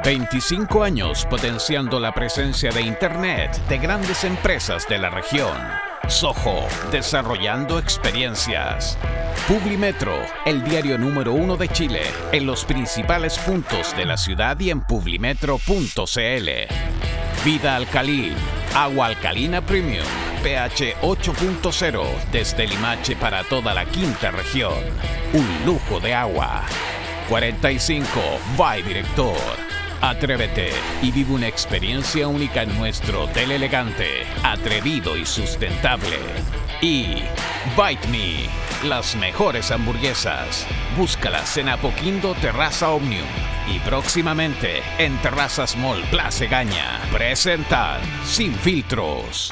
25 años potenciando la presencia de Internet de grandes empresas de la región. Soho, desarrollando experiencias. Publimetro, el diario número 1 de Chile, en los principales puntos de la ciudad y en publimetro.cl. Vida Alcalin, agua alcalina premium, pH 8.0, desde Limache para toda la quinta región. Un lujo de agua. 45, by Director. Atrévete y vive una experiencia única en nuestro hotel elegante, atrevido y sustentable. Y Bite Me, las mejores hamburguesas. Búscalas en Apoquindo Terraza Omnium y próximamente en Terrazas Mall Plaza Gaña. Presentan Sin Filtros.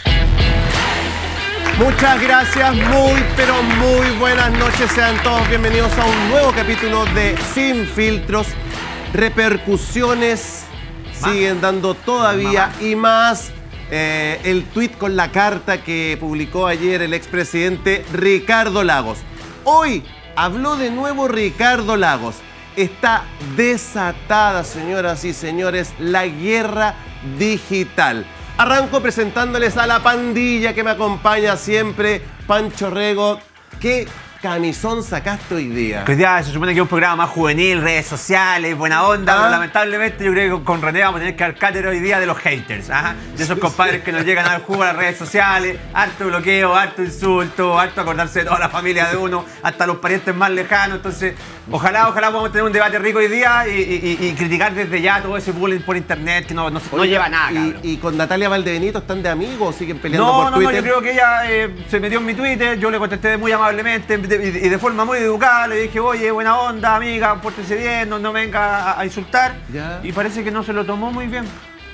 Muchas gracias, pero muy buenas noches. Sean todos bienvenidos a un nuevo capítulo de Sin Filtros. Repercusiones siguen dando todavía y más. El tuit con la carta que publicó ayer el expresidente Ricardo Lagos. Hoy habló de nuevo Ricardo Lagos. Está desatada, señoras y señores, la guerra digital. Arranco presentándoles a la pandilla que me acompaña siempre. Pancho Rego, ¿qué camisón sacaste hoy día? Hoy día se supone que es un programa más juvenil, redes sociales, buena onda, pero lamentablemente yo creo que con René vamos a tener que dar cátedra hoy día de los haters, de esos compadres que nos llegan al jugo a las redes sociales, harto bloqueo, harto insulto, harto acordarse de toda la familia de uno, hasta los parientes más lejanos. Entonces, ojalá podamos tener un debate rico hoy día y criticar desde ya todo ese bullying por internet que no lleva a nada. Y con Natalia Valdebenito están de amigos, siguen peleando por Twitter. No, yo creo que ella se metió en mi Twitter, yo le contesté muy amablemente y de forma muy educada, le dije, oye, buena onda, amiga, pórtese bien, no venga a insultar. ¿Ya? Y parece que no se lo tomó muy bien.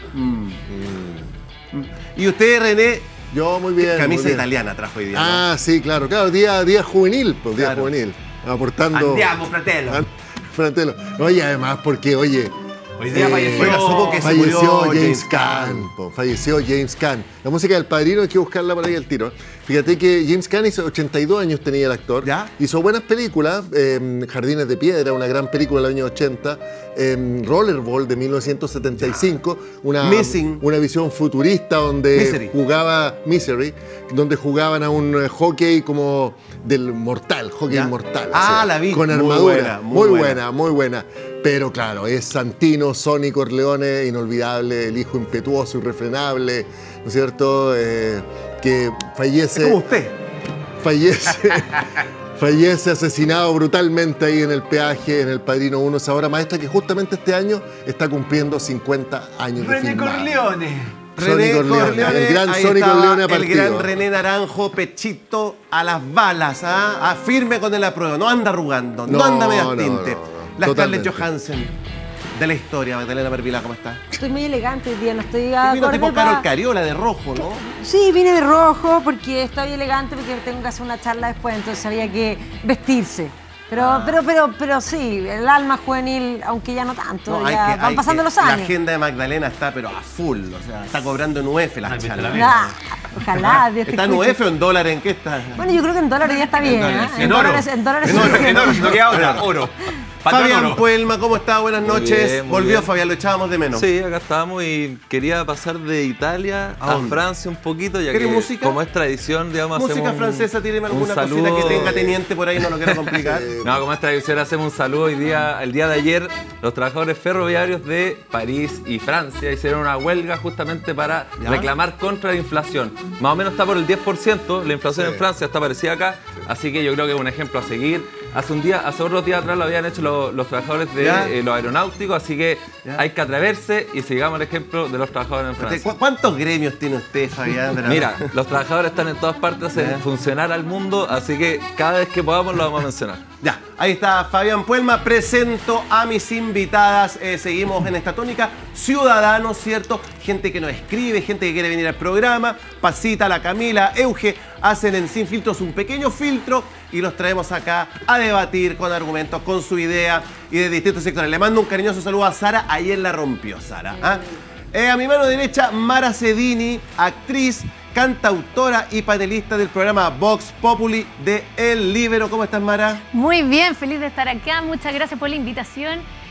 ¿Y usted, René? Yo muy bien. Camisa muy bien. Italiana trajo hoy día. Ah, ¿no? Sí, claro, día juvenil, pues día juvenil. Aportando. Andiamo, fratello. Fratello. Oye, además, porque, oye. Hoy día falleció James Caan. Falleció James Caan. La música del Padrino hay que buscarla por ahí al tiro. Fíjate que James Caan hizo 82 años tenía el actor. ¿Ya? Hizo buenas películas. Jardines de Piedra, una gran película del año 80. Rollerball de 1975. Una visión futurista donde Misery, donde jugaban a un hockey como del mortal, hockey inmortal. La vi. Con armadura. Muy buena. Pero claro, es Santino, Sonny Corleone, inolvidable, el hijo impetuoso, irrefrenable, ¿no es cierto? Que fallece. Es como usted. Fallece asesinado brutalmente ahí en el peaje, en el Padrino 1, esa obra maestra que justamente este año está cumpliendo 50 años de filmado. René Corleone, el gran Sonny Corleone ha partido. El gran René Naranjo, pechito a las balas, firme con el apruebo, no anda arrugando, no anda medio tinte. La Scarlett Johansson de la historia. Magdalena Pervilá, ¿cómo está? Estoy muy elegante hoy día, no estoy vino tipo Carol Cariola de rojo, ¿no? Sí, vine de rojo porque estoy elegante, porque tengo que hacer una charla después, entonces había que vestirse. Pero sí, el alma juvenil, aunque ya no tanto, van pasando los años. La agenda de Magdalena está pero a full, o sea, está cobrando en UF las charlas. Ojalá. ¿Está en UF o en dólar? ¿En qué está? Bueno, yo creo que en dólares ya está bien. En dólares. En oro, si no queda oro. Fabián Puelma, ¿cómo está? Buenas noches. Volvió bien. Fabián, lo echábamos de menos. Sí, acá estábamos y quería pasar de Italia a Francia un poquito, ya que música? Como es tradición, digamos, música francesa, tiene alguna cosita que tenga teniente por ahí, no lo quiero complicar. No, como es tradición, hacemos un saludo hoy día. El día de ayer, los trabajadores ferroviarios de París y Francia hicieron una huelga justamente para reclamar contra la inflación. Más o menos está por el 10%, la inflación en Francia está parecida acá, así que yo creo que es un ejemplo a seguir. Hace otros días atrás lo habían hecho los trabajadores de los aeronáuticos, así que hay que atreverse y sigamos el ejemplo de los trabajadores en Francia. ¿Cuántos gremios tiene usted, Fabián? Mira, los trabajadores están en todas partes, hacen funcionar al mundo, así que cada vez que podamos lo vamos a mencionar. Ya, ahí está Fabián Puelma. Presento a mis invitadas. Seguimos en esta tónica. Ciudadanos, ¿cierto? Gente que nos escribe, gente que quiere venir al programa. Pasita, la Camila, Euge, hacen en Sin Filtros un pequeño filtro y los traemos acá a debatir con argumentos, con su idea y de distintos sectores. Le mando un cariñoso saludo a Sara. Ayer la rompió, Sara. A mi mano derecha, Mara Cedini, actriz, cantautora y panelista del programa Vox Populi de El Líbero. ¿Cómo estás, Mara? Muy bien, feliz de estar acá. Muchas gracias por la invitación.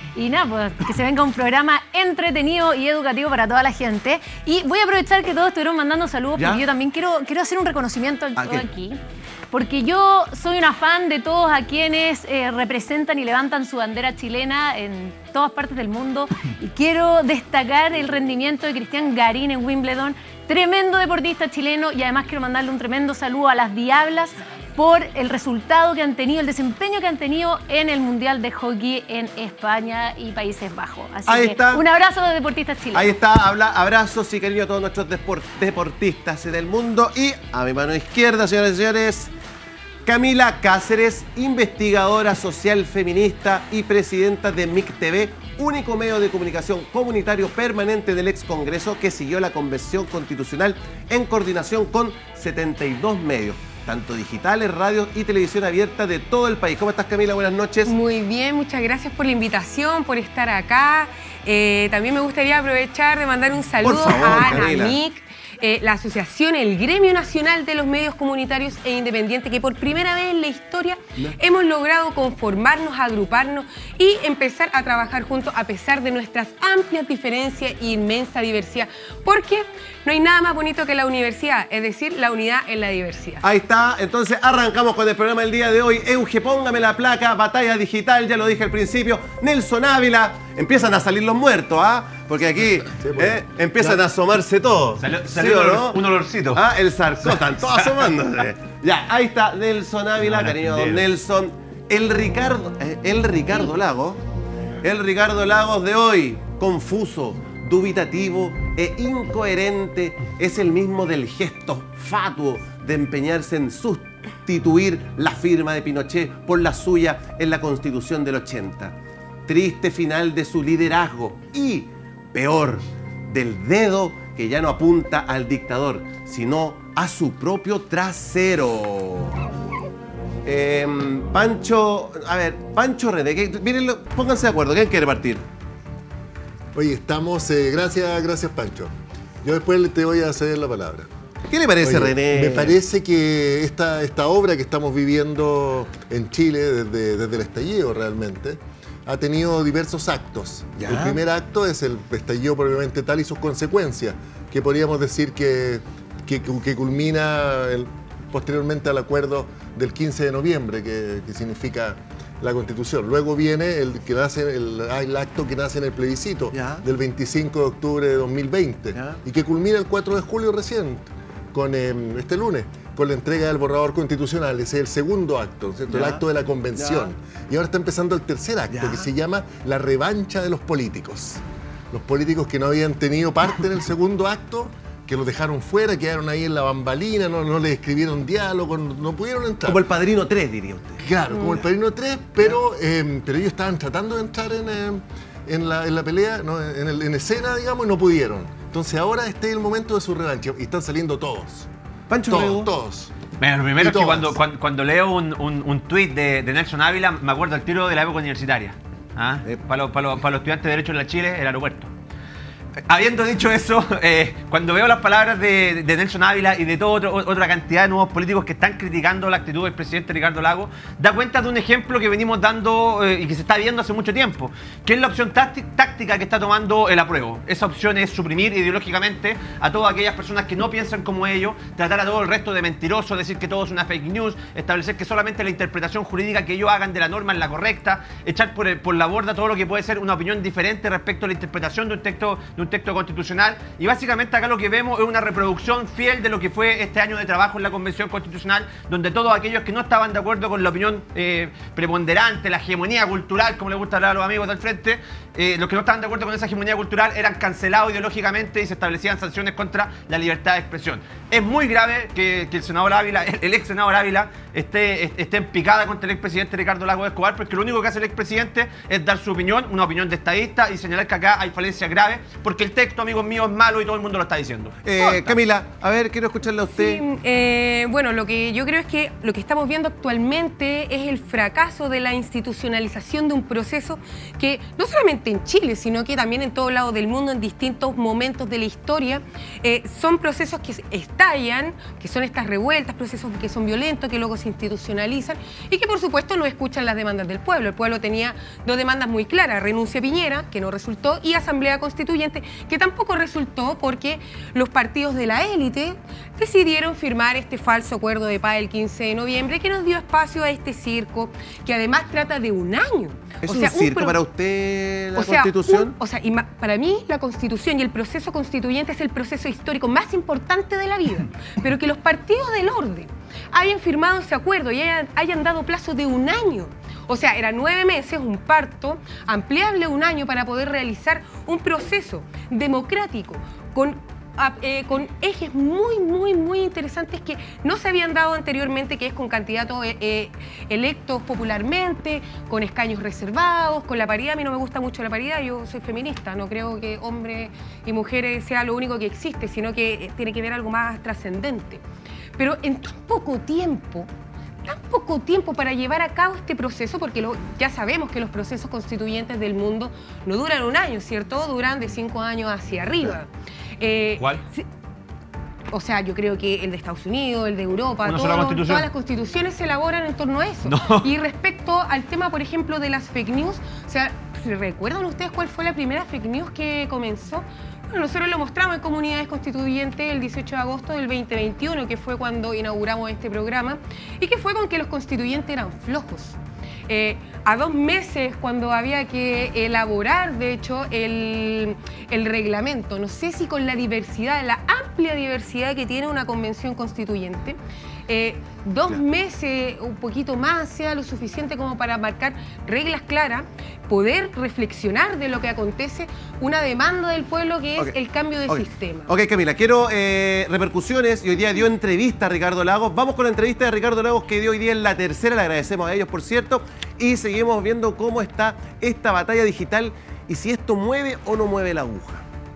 Y nada, pues que se venga un programa entretenido y educativo para toda la gente. Y voy a aprovechar que todos estuvieron mandando saludos, porque yo también quiero hacer un reconocimiento aquí. Porque yo soy una fan de todos a quienes representan y levantan su bandera chilena en todas partes del mundo. Y quiero destacar el rendimiento de Cristian Garín en Wimbledon. Tremendo deportista chileno, y además quiero mandarle un tremendo saludo a las Diablas por el resultado que han tenido, el desempeño que han tenido en el Mundial de Hockey en España y Países Bajos. Así ahí que está. Un abrazo a los deportistas chilenos. Ahí está, abrazos y cariño a todos nuestros deportistas del mundo. Y a mi mano izquierda, señoras y señores, Camila Cáceres, investigadora social feminista y presidenta de MIC TV, único medio de comunicación comunitario permanente del ex Congreso que siguió la Convención Constitucional en coordinación con 72 medios, tanto digitales, radios y televisión abierta de todo el país. ¿Cómo estás, Camila? Buenas noches. Muy bien, muchas gracias por la invitación, por estar acá. También me gustaría aprovechar de mandar un saludo a ANAMIC, la asociación, el Gremio Nacional de los Medios Comunitarios e Independientes, que por primera vez en la historia hemos logrado conformarnos, agruparnos y empezar a trabajar juntos a pesar de nuestras amplias diferencias e inmensa diversidad. Porque no hay nada más bonito que la universidad, es decir, la unidad en la diversidad. Ahí está, entonces arrancamos con el programa del día de hoy. Euge, póngame la placa, batalla digital, ya lo dije al principio. Nelson Ávila, empiezan a salir los muertos, ¿ah? Porque aquí empiezan a asomarse todos. Salió un olorcito. Ah, el sarcófago, están todos asomándose. Ya, ahí está Nelson Ávila, cariño don Nelson. El Ricardo Lagos. El Ricardo Lagos de hoy, confuso, dubitativo e incoherente, es el mismo del gesto fatuo de empeñarse en sustituir la firma de Pinochet por la suya en la Constitución del 80. Triste final de su liderazgo y, peor, del dedo que ya no apunta al dictador, sino a su propio trasero. Pancho René, miren, pónganse de acuerdo, ¿quién quiere partir? Oye, estamos, gracias Pancho. Yo después te voy a ceder la palabra. ¿Qué le parece, René? Me parece que esta obra que estamos viviendo en Chile desde el estallido realmente ha tenido diversos actos. ¿Ya? El primer acto es el estallido propiamente tal y sus consecuencias, que podríamos decir que culmina posteriormente al acuerdo del 15 de noviembre, que significa la Constitución. Luego viene el acto que nace en el plebiscito del 25 de octubre de 2020 y que culmina el 4 de julio recién, con este lunes, con la entrega del borrador constitucional. Ese es el segundo acto, ¿cierto? El acto de la convención. Y ahora está empezando el tercer acto, que se llama la revancha de los políticos. Los políticos que no habían tenido parte en el segundo acto, que los dejaron fuera, quedaron ahí en la bambalina, no les escribieron diálogo, no pudieron entrar. Como el Padrino 3, diría usted. Claro, como el Padrino 3, pero ellos estaban tratando de entrar en la pelea, ¿no? en escena, digamos, y no pudieron. Entonces ahora este es el momento de su revancha y están saliendo todos. Pancho, todos. Bueno, lo primero es que cuando leo un tuit de Nelson Ávila, me acuerdo al tiro de la época universitaria. Para los estudiantes de Derecho en la Chile, el aeropuerto. Habiendo dicho eso, cuando veo las palabras de Nelson Ávila y de toda otra cantidad de nuevos políticos que están criticando la actitud del presidente Ricardo Lagos, da cuenta de un ejemplo que venimos dando y que se está viendo hace mucho tiempo, que es la opción táctica que está tomando el apruebo. Esa opción es suprimir ideológicamente a todas aquellas personas que no piensan como ellos, tratar a todo el resto de mentirosos, decir que todo es una fake news, establecer que solamente la interpretación jurídica que ellos hagan de la norma es la correcta, echar por la borda todo lo que puede ser una opinión diferente respecto a la interpretación de un texto constitucional. Y básicamente acá lo que vemos es una reproducción fiel de lo que fue este año de trabajo en la Convención Constitucional, donde todos aquellos que no estaban de acuerdo con la opinión preponderante, la hegemonía cultural, como le gusta hablar a los amigos del frente, los que no estaban de acuerdo con esa hegemonía cultural eran cancelados ideológicamente y se establecían sanciones contra la libertad de expresión. Es muy grave que el senador Ávila, el ex senador Ávila, esté en picada contra el expresidente Ricardo Lagos Escobar, porque lo único que hace el expresidente es dar su opinión, una opinión de estadista, y señalar que acá hay falencias graves, porque el texto, amigos míos, es malo y todo el mundo lo está diciendo. Camila, a ver, quiero escucharle a usted. Sí, bueno, lo que yo creo es que lo que estamos viendo actualmente es el fracaso de la institucionalización de un proceso que no solamente en Chile, sino que también en todos lados del mundo, en distintos momentos de la historia, son procesos que estallan, que son estas revueltas, procesos que son violentos, que luego se institucionalizan y que por supuesto no escuchan las demandas del pueblo. El pueblo tenía dos demandas muy claras: renuncia a Piñera, que no resultó, y asamblea constituyente, que tampoco resultó porque los partidos de la élite decidieron firmar este falso acuerdo de paz el 15 de noviembre que nos dio espacio a este circo, que además trata de un año. ¿Es un circo para usted la Constitución? Para mí la Constitución y el proceso constituyente es el proceso histórico más importante de la vida, pero que los partidos del orden hayan firmado ese acuerdo y hayan dado plazo de un año. O sea, eran 9 meses, un parto, ampliable un año para poder realizar un proceso democrático con ejes muy interesantes que no se habían dado anteriormente, que es con candidatos electos popularmente, con escaños reservados, con la paridad. A mí no me gusta mucho la paridad, yo soy feminista, no creo que hombres y mujeres sea lo único que existe, sino que tiene que haber algo más trascendente. Pero en tan poco tiempo para llevar a cabo este proceso, porque ya sabemos que los procesos constituyentes del mundo no duran un año, ¿cierto? Duran de 5 años hacia arriba. ¿Cuál? O sea, yo creo que el de Estados Unidos, el de Europa, todas las constituciones se elaboran en torno a eso. No. Y respecto al tema, por ejemplo, de las fake news, o sea, ¿recuerdan ustedes cuál fue la primera fake news que comenzó? Bueno, nosotros lo mostramos en Comunidades Constituyentes el 18 de agosto del 2021, que fue cuando inauguramos este programa, y que fue con que los constituyentes eran flojos. A 2 meses, cuando había que elaborar, de hecho, el reglamento, no sé si con la diversidad, la amplia diversidad que tiene una convención constituyente, 2 meses, un poquito más, sea lo suficiente como para marcar reglas claras, poder reflexionar de lo que acontece, una demanda del pueblo que es el cambio de sistema. Ok, Camila, quiero repercusiones, y hoy día dio entrevista a Ricardo Lagos. Vamos con la entrevista de Ricardo Lagos que dio hoy día en La Tercera, le agradecemos a ellos, por cierto, y seguimos viendo cómo está esta batalla digital y si esto mueve o no mueve la aguja.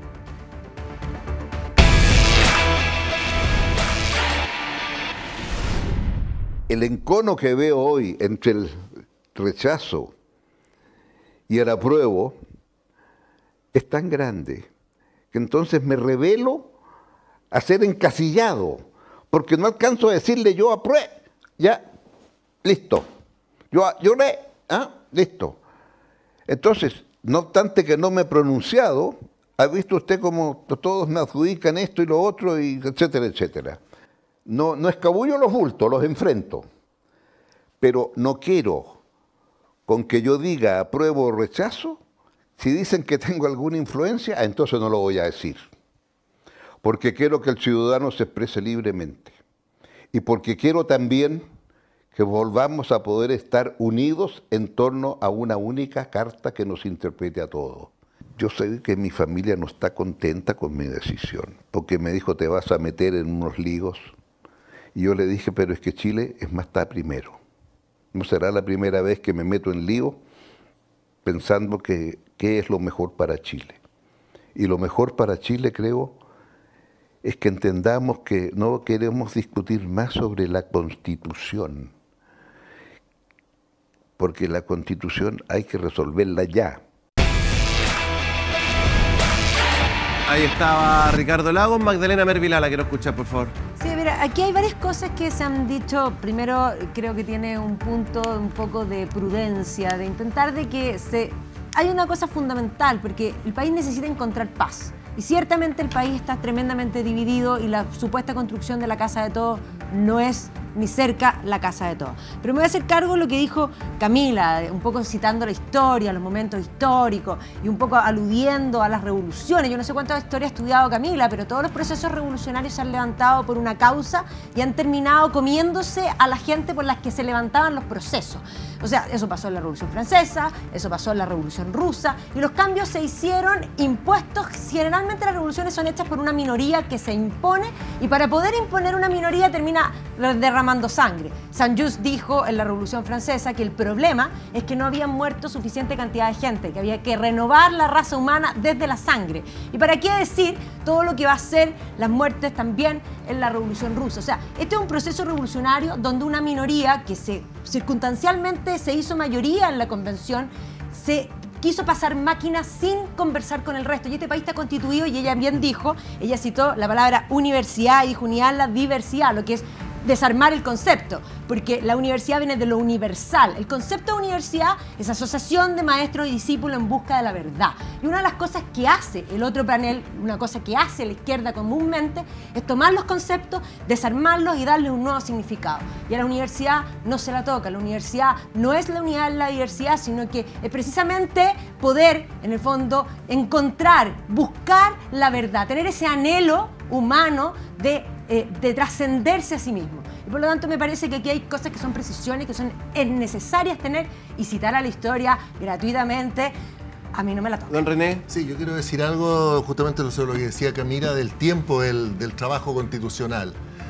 El encono que veo hoy entre el rechazo y el apruebo es tan grande que entonces me revelo a ser encasillado, porque no alcanzo a decirle yo apruebo, ya, listo, yo le, listo. Entonces, no obstante que no me he pronunciado, ha visto usted como todos me adjudican esto y lo otro, y etcétera, etcétera. No escabullo los bultos, los enfrento, pero no quiero con que yo diga apruebo o rechazo. Si dicen que tengo alguna influencia, entonces no lo voy a decir, porque quiero que el ciudadano se exprese libremente y porque quiero también que volvamos a poder estar unidos en torno a una única carta que nos interprete a todos. Yo sé que mi familia no está contenta con mi decisión, porque me dijo te vas a meter en unos líos. Y yo le dije, pero es que Chile está primero. No será la primera vez que me meto en lío pensando que qué es lo mejor para Chile. Y lo mejor para Chile, creo, es que entendamos que no queremos discutir más sobre la Constitución, porque la Constitución hay que resolverla ya. Ahí estaba Ricardo Lagos. Magdalena Mervilá, la quiero escuchar, por favor. Sí, mira, aquí hay varias cosas que se han dicho. Primero, creo que tiene un punto un poco de prudencia, de intentar de que hay una cosa fundamental, porque el país necesita encontrar paz. Y ciertamente el país está tremendamente dividido y la supuesta construcción de la casa de todos no es ni cerca la casa de todos. Pero me voy a hacer cargo de lo que dijo Camila, un poco citando la historia, los momentos históricos y un poco aludiendo a las revoluciones. Yo no sé cuánta historia ha estudiado Camila, pero todos los procesos revolucionarios se han levantado por una causa y han terminado comiéndose a la gente por las que se levantaban los procesos. O sea, eso pasó en la Revolución Francesa, eso pasó en la Revolución Rusa, y los cambios se hicieron impuestos. Generalmente las revoluciones son hechas por una minoría que se impone, y para poder imponer una minoría termina derramando sangre. Saint-Just dijo en la Revolución Francesa que el problema es que no habían muerto suficiente cantidad de gente, que había que renovar la raza humana desde la sangre. ¿Y para qué decir todo lo que va a ser las muertes también en la Revolución Rusa? O sea, este es un proceso revolucionario donde una minoría que circunstancialmente se hizo mayoría en la convención, se quiso pasar máquinas sin conversar con el resto. Y este país está constituido, y ella bien dijo, ella citó la palabra universidad y dijo unidad en la diversidad, lo que es desarmar el concepto, porque la universidad viene de lo universal. El concepto de universidad es asociación de maestros y discípulos en busca de la verdad. Y una de las cosas que hace el otro panel, una cosa que hace la izquierda comúnmente, es tomar los conceptos, desarmarlos y darles un nuevo significado. Y a la universidad no se la toca. La universidad no es la unidad de la diversidad, sino que es precisamente poder, en el fondo, encontrar, buscar la verdad, tener ese anhelo humano de trascenderse a sí mismo. Y por lo tanto me parece que aquí hay cosas que son precisiones, que son necesarias tener, y citar a la historia gratuitamente, a mí no me la toca. Don René. Sí, yo quiero decir algo justamente sobre lo que decía Camila del tiempo del trabajo constitucional,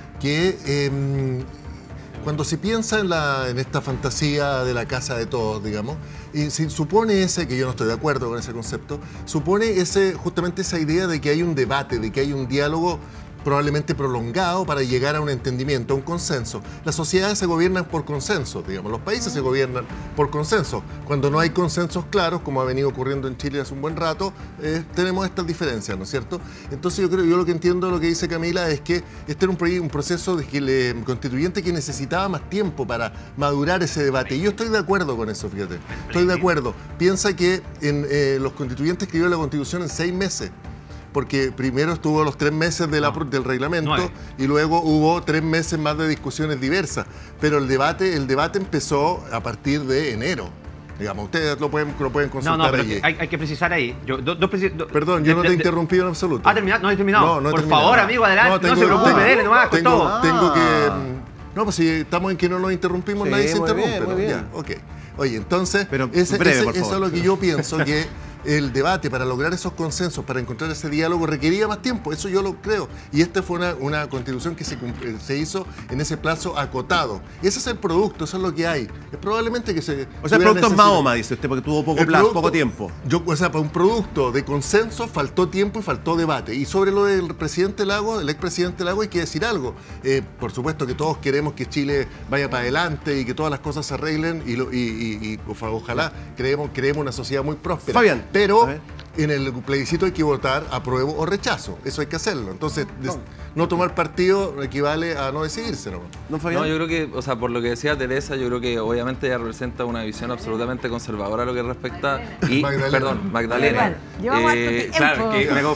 que cuando se piensa en esta fantasía de la casa de todos, digamos, y se supone que yo no estoy de acuerdo con ese concepto, supone justamente esa idea de que hay un debate, de que hay un diálogo probablemente prolongado para llegar a un entendimiento, a un consenso. Las sociedades se gobiernan por consenso, digamos, los países se gobiernan por consenso. Cuando no hay consensos claros, como ha venido ocurriendo en Chile hace un buen rato, tenemos estas diferencias, ¿no es cierto? Entonces yo lo que entiendo de lo que dice Camila es que este era un proceso constituyente que necesitaba más tiempo para madurar ese debate. Y yo estoy de acuerdo con eso, fíjate. Estoy de acuerdo. Piensa que los constituyentes escribieron la Constitución en 6 meses. Porque primero estuvo los 3 meses del reglamento y luego hubo 3 meses más de discusiones diversas. Pero el debate empezó a partir de enero. Digamos, ustedes lo pueden consultar pero allí. Hay que precisar ahí. Perdón, yo no te he interrumpido en absoluto. ¿Terminado? No he terminado. No, por favor, amigo, adelante. No se preocupe, dele nomás con todo. Tengo que... No, pues si estamos en que no nos interrumpimos, nadie se interrumpe. Muy bien. Ya, ok. Oye, entonces, pero eso es lo que yo pienso, que el debate para lograr esos consensos, para encontrar ese diálogo, requería más tiempo. Eso yo lo creo. Y esta fue una constitución que se hizo en ese plazo acotado. Y ese es el producto, eso es lo que hay. Es probablemente que se... O sea, el producto es Mahoma, dice usted, porque tuvo poco tiempo. Para un producto de consenso faltó tiempo y faltó debate. Y sobre lo del presidente Lagos, el expresidente Lagos, hay que decir algo. Por supuesto que todos queremos que Chile vaya para adelante y que todas las cosas se arreglen y ojalá creemos una sociedad muy próspera. Fabián. Pero en el plebiscito hay que votar apruebo o rechazo. Eso hay que hacerlo. Entonces, no tomar partido equivale a no decidirse, ¿no? No, yo creo que, o sea, por lo que decía Teresa, yo creo que obviamente ella representa una visión absolutamente conservadora a lo que respecta... Magdalena. Claro, que me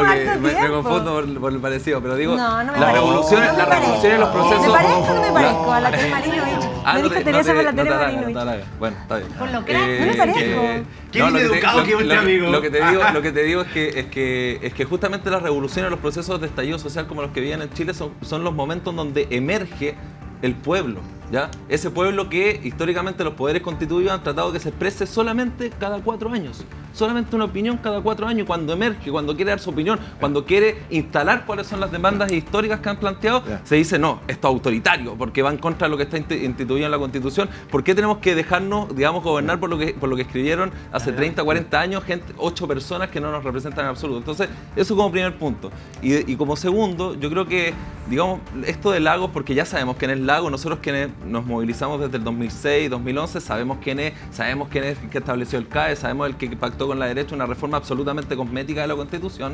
confundo por el parecido, pero digo, las revoluciones y los procesos... ¿Me parezco o no me parezco a la Tere Marinovich? Me dijo Teresa con la Tere Marinovich. Bueno, está bien. Por lo que no me parezco. Qué bien educado que vuestro amigo. Lo que te digo es que justamente las revoluciones, los procesos de estallido social como los que viven en Chile son los momentos donde emerge el pueblo, ¿ya? Ese pueblo que históricamente los poderes constituidos han tratado que se exprese solamente cada 4 años. Solamente una opinión cada 4 años. Cuando emerge, cuando quiere dar su opinión, cuando quiere instalar cuáles son las demandas históricas que han planteado, se dice no, esto es autoritario, porque va en contra de lo que está instituido en la Constitución. ¿Por qué tenemos que dejarnos, digamos, gobernar por lo que escribieron hace 30, 40 años, 8 personas que no nos representan en absoluto? Entonces, eso como primer punto. Y como segundo, yo creo que, digamos, esto de Lagos, porque ya sabemos quién es Lagos, nosotros quienes nos movilizamos desde el 2006, 2011, sabemos quién es que estableció el CAE, sabemos el que pactó con la derecha una reforma absolutamente cosmética de la Constitución,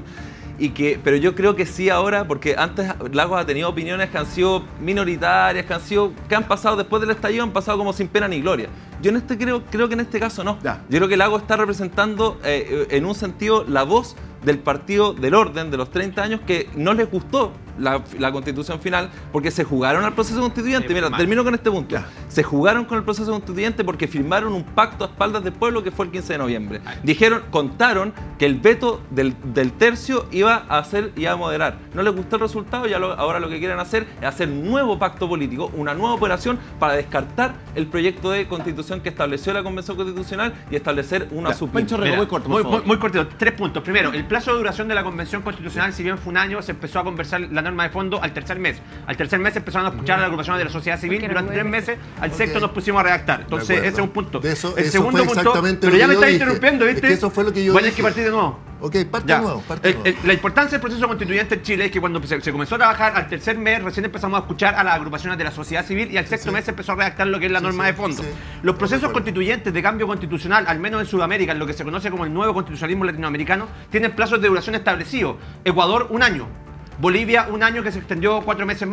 pero yo creo que sí ahora, porque antes Lagos ha tenido opiniones que han sido minoritarias, que han pasado después del estallido, han pasado como sin pena ni gloria. Yo creo que en este caso no. Yo creo que Lagos está representando en un sentido la voz del Partido del Orden de los 30 años que no les gustó la Constitución final porque se jugaron al proceso constituyente. Mira, termino con este punto. Se jugaron con el proceso constituyente porque firmaron un pacto a espaldas del pueblo que fue el 15 de noviembre. Contaron que el veto del tercio iba a moderar. No les gustó el resultado y ahora lo que quieren hacer es hacer un nuevo pacto político, una nueva operación para descartar el proyecto de constitución que estableció la Convención Constitucional y establecer una suplente. Muy cortito, 3 puntos. Primero, el plazo de duración de la Convención Constitucional, si bien fue un año, se empezó a conversar la norma de fondo al tercer mes. Al tercer mes empezaron a escuchar a la agrupación de la sociedad civil. Durante 3 meses, al sexto nos pusimos a redactar. Entonces, ese es un punto. El segundo punto, pero ya me estás interrumpiendo, ¿viste? Eso fue lo que yo dije. Tienes que partir de nuevo. Ok, parte de nuevo. La importancia del proceso constituyente en Chile es que cuando se comenzó a trabajar, al tercer mes recién empezamos a escuchar a las agrupaciones de la sociedad civil y al sexto mes se empezó a redactar lo que es la norma de fondo. Los procesos constituyentes de cambio constitucional, al menos en Sudamérica, en lo que se conoce como el nuevo constitucionalismo latinoamericano, tienen plazos de duración establecidos. Ecuador, 1 año. Bolivia, 1 año que se extendió 4 meses más.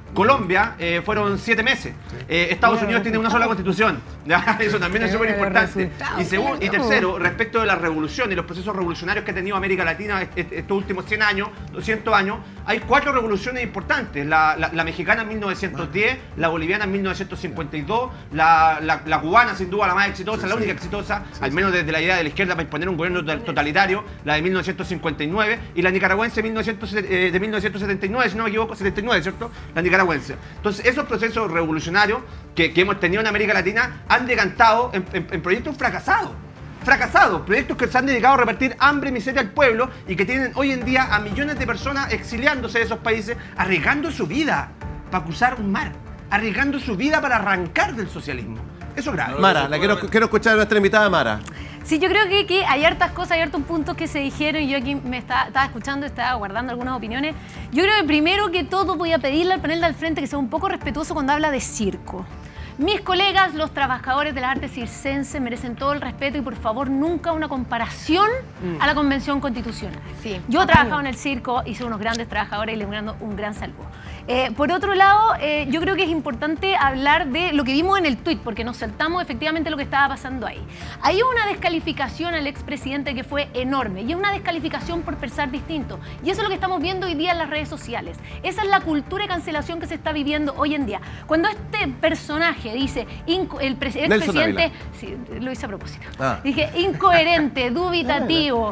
Colombia fueron 7 meses. Estados Unidos tiene una sola constitución. Eso también es súper importante. Y tercero, respecto de la revolución y los procesos revolucionarios que ha tenido América Latina estos últimos 100 años, 200 años, hay 4 revoluciones importantes. La mexicana en 1910, la boliviana en 1952, la cubana sin duda la más exitosa, la única exitosa, al menos desde la idea de la izquierda para imponer un gobierno totalitario, la de 1959, y la nicaragüense de 1979, si no me equivoco, 79, ¿cierto? La nicaragüense. Entonces, esos procesos revolucionarios que hemos tenido en América Latina han decantado en proyectos fracasados. Proyectos que se han dedicado a repartir hambre y miseria al pueblo y que tienen hoy en día a millones de personas exiliándose de esos países, arriesgando su vida para cruzar un mar, arriesgando su vida para arrancar del socialismo. Eso es grave. Mara, quiero escuchar a nuestra invitada Mara. Sí, yo creo que hay hartas cosas, hay hartos puntos que se dijeron y yo aquí me estaba escuchando, estaba guardando algunas opiniones. Yo creo que primero que todo voy a pedirle al panel de al frente que sea un poco respetuoso cuando habla de circo. Mis colegas, los trabajadores de las artes circenses, merecen todo el respeto y por favor nunca una comparación a la Convención Constitucional. Sí. Yo he trabajado en el circo y soy unos grandes trabajadores y les mando un gran saludo. Por otro lado, yo creo que es importante hablar de lo que vimos en el tuit, porque nos saltamos efectivamente lo que estaba pasando ahí. Hay una descalificación al expresidente que fue enorme y es una descalificación por pensar distinto. Y eso es lo que estamos viendo hoy día en las redes sociales. Esa es la cultura de cancelación que se está viviendo hoy en día. Cuando este personaje dice, el expresidente, sí, lo hice a propósito, dije incoherente, dubitativo,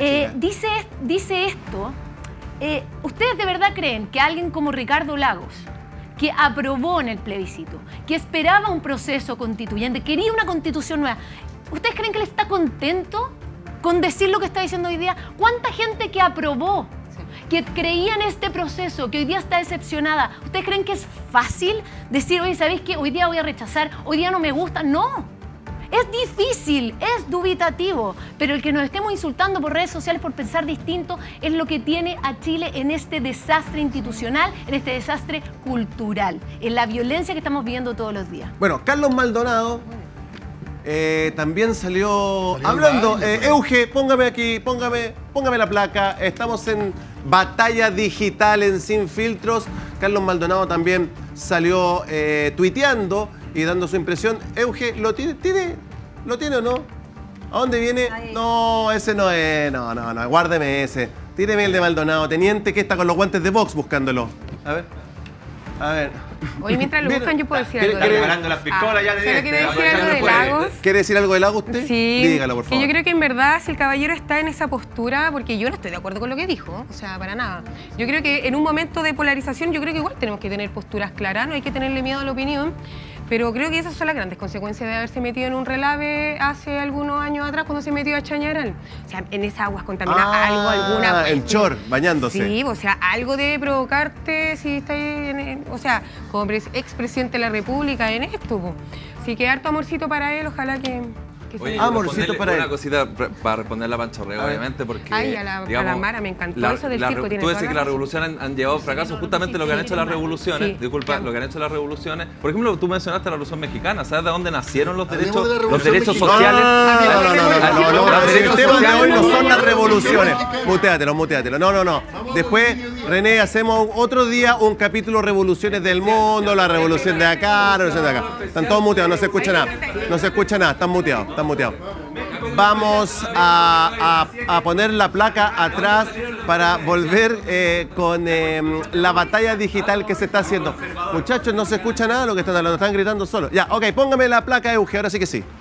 dice esto. ¿Ustedes de verdad creen que alguien como Ricardo Lagos, que aprobó en el plebiscito, que esperaba un proceso constituyente, quería una constitución nueva, ¿ustedes creen que él está contento con decir lo que está diciendo hoy día? ¿Cuánta gente que aprobó, que creía en este proceso, que hoy día está decepcionada, ¿ustedes creen que es fácil decir, oye, ¿sabéis qué? Hoy día voy a rechazar, hoy día no me gusta? No. Es difícil, es dubitativo, pero el que nos estemos insultando por redes sociales por pensar distinto es lo que tiene a Chile en este desastre institucional, en este desastre cultural, en la violencia que estamos viviendo todos los días. Bueno, Carlos Maldonado también salió hablando. Euge, póngame aquí, póngame la placa. Estamos en Batalla Digital en Sin Filtros. Carlos Maldonado también salió tuiteando y dando su impresión. Euge, ¿lo tiene o no? ¿A dónde viene? Ahí. No, ese no es. No, guárdeme ese. Tíreme el de Maldonado. Teniente que está con los guantes de box buscándolo. A ver. Hoy mientras lo buscan yo puedo decir algo. Está preparando las pistolas ya de Lagos. ¿Quiere decir algo de Lagos usted? Sí. Dígalo, por favor. Yo creo que en verdad si el caballero está en esa postura, porque yo no estoy de acuerdo con lo que dijo, o sea, para nada. Yo creo que en un momento de polarización, yo creo que igual tenemos que tener posturas claras, no hay que tenerle miedo a la opinión. Pero creo que esas son las grandes consecuencias de haberse metido en un relave hace algunos años atrás cuando se metió a Chañaral. O sea, en esas aguas contaminadas alguna... en Chor, bañándose. Sí, o sea, algo debe provocarte si está o sea, como expresidente de la República en esto. Po. Así que harto amorcito para él, ojalá que Oye, amorcito para una cosita para responder la Pancha Orrego, obviamente, porque digamos, a la Mara me encantó eso del circo. Tú decís que las revoluciones han llevado fracaso, justamente lo que han hecho las revoluciones, lo que han hecho las revoluciones. Por ejemplo, tú mencionaste la Revolución Mexicana, ¿sabes de dónde nacieron los derechos sociales? El tema de hoy no son las revoluciones. Muteatelo. No. Después, René, hacemos otro día un capítulo Revoluciones del Mundo, la revolución de acá, la revolución de acá. Están todos muteados, no se escucha nada, están muteados. Vamos a poner la placa atrás para volver con la batalla digital que se está haciendo. Muchachos, no se escucha nada lo que están hablando, están gritando solo. Ya, ok, póngame la placa, Euge, ahora sí que sí.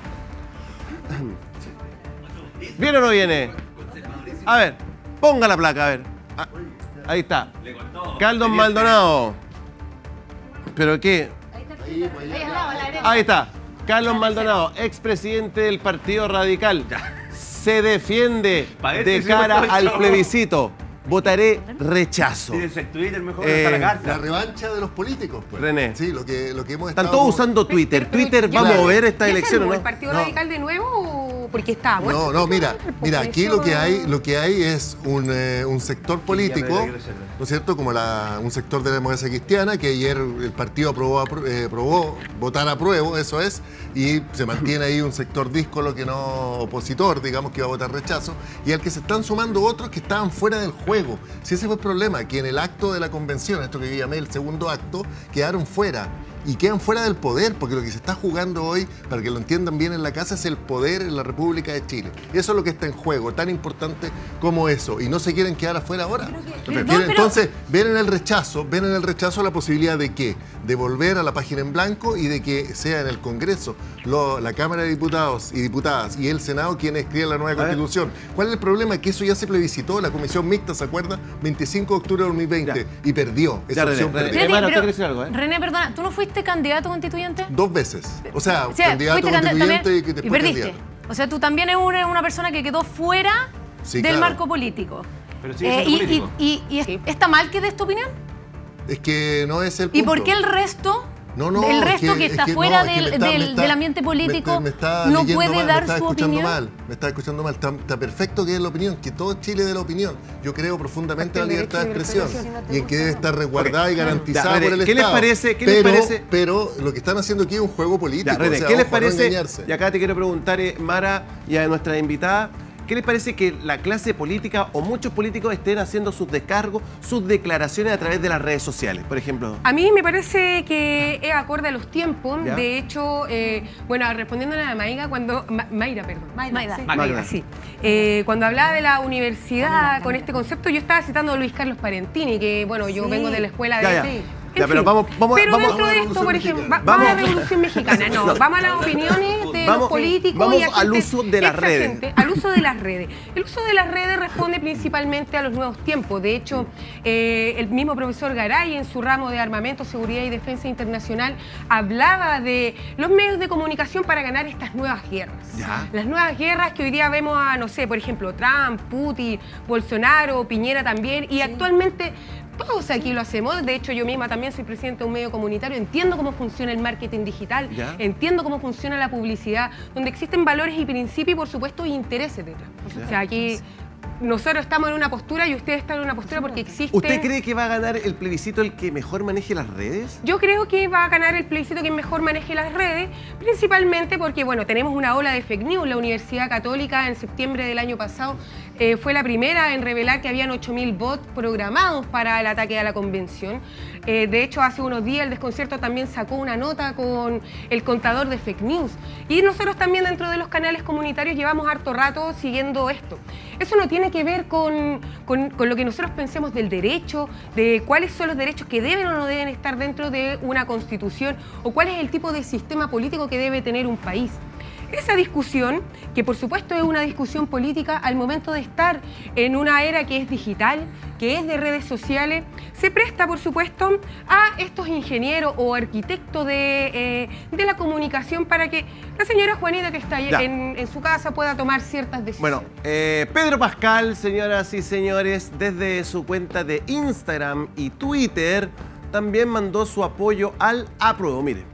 ¿Viene o no viene? A ver, ponga la placa, a ver. Ahí está. Carlos Maldonado. ¿Pero qué? Ahí está. Carlos Maldonado, expresidente del Partido Radical, se defiende de cara al plebiscito. Votaré rechazo. La revancha de los políticos, pues. René. Sí, lo que hemos Están todos usando Twitter. Twitter va a mover esta elección, ¿no? ¿El Partido Radical de nuevo? porque está muerto. No, mira, aquí lo que hay es un sector político, ¿no es cierto? Como un sector de la democracia cristiana, que ayer el partido aprobó votar apruebo, eso es, y se mantiene ahí un sector díscolo que no opositor, digamos, que va a votar rechazo, y al que se están sumando otros que estaban fuera del juego. Si ese fue el problema, que en el acto de la convención, esto que yo llamé el segundo acto, quedaron fuera. Y quedan fuera del poder, porque lo que se está jugando hoy, para que lo entiendan bien en la casa, es el poder en la República de Chile. Eso es lo que está en juego, tan importante como eso. Y no se quieren quedar afuera ahora. Entonces, ven en el rechazo la posibilidad de ¿qué? De volver a la página en blanco y de que sea en el Congreso, la Cámara de Diputados y Diputadas y el Senado quienes escriban la nueva Constitución. ¿Cuál es el problema? Que eso ya se plebiscitó, la Comisión Mixta, ¿se acuerda? 25 de octubre de 2020 y perdió. Esa opción perdió. René, perdona, ¿tú no fuiste candidato constituyente? 2 veces. O sea, candidato constituyente y después perdiste. Candidato. O sea, tú también eres una persona que quedó fuera del marco político. Pero sigue siendo político. ¿Y está mal que des tu opinión? Es que no es el punto. ¿Y por qué el resto? El resto que está fuera del ambiente político no puede dar su opinión. Me está escuchando mal. Está perfecto que es la opinión, que todo Chile dé la opinión. Yo creo profundamente en la libertad de expresión y en que debe estar resguardada y garantizada por el Estado. ¿Qué les parece? Pero lo que están haciendo aquí es un juego político. ¿Qué les parece? Y acá te quiero preguntar, Mara, y a nuestra invitada, ¿qué les parece que la clase política o muchos políticos estén haciendo sus descargos, sus declaraciones a través de las redes sociales, por ejemplo? A mí me parece que es acorde a los tiempos. ¿Ya? De hecho, respondiéndole a Mayra, cuando hablaba de la universidad con este concepto, yo estaba citando a Luis Carlos Parentini, que yo vengo de la escuela de... Pero vamos dentro de esto, por ejemplo, vamos a la Revolución Mexicana, vamos a las opiniones de los políticos vamos al uso de las redes. Al uso de las redes. El uso de las redes responde principalmente a los nuevos tiempos. De hecho, el mismo profesor Garay, en su ramo de Armamento, Seguridad y Defensa Internacional, hablaba de los medios de comunicación para ganar estas nuevas guerras. ¿Ya? Las nuevas guerras que hoy día vemos a, por ejemplo, Trump, Putin, Bolsonaro, Piñera también, y actualmente... Todos aquí lo hacemos. De hecho, yo misma también soy presidenta de un medio comunitario. Entiendo cómo funciona el marketing digital. ¿Ya? Entiendo cómo funciona la publicidad, donde existen valores y principios y, por supuesto, intereses detrás. O sea, aquí nosotros estamos en una postura y ustedes están en una postura porque existe... ¿Usted cree que va a ganar el plebiscito el que mejor maneje las redes? Yo creo que va a ganar el plebiscito que mejor maneje las redes, principalmente porque, tenemos una ola de fake news. La Universidad Católica, en septiembre del año pasado, fue la primera en revelar que habían 8.000 bots programados para el ataque a la convención. De hecho, hace unos días el Desconcierto también sacó una nota con el contador de fake news. Y nosotros también dentro de los canales comunitarios llevamos harto rato siguiendo esto. Eso no tiene que ver con lo que nosotros pensemos del derecho, de cuáles son los derechos que deben o no deben estar dentro de una constitución, o cuál es el tipo de sistema político que debe tener un país. Esa discusión, que por supuesto es una discusión política, al momento de estar en una era que es digital, que es de redes sociales, se presta por supuesto a estos ingenieros o arquitectos de la comunicación para que la señora Juanita, que está en su casa, pueda tomar ciertas decisiones. Pedro Pascal, señoras y señores, desde su cuenta de Instagram y Twitter, también mandó su apoyo al apruebo. Miren.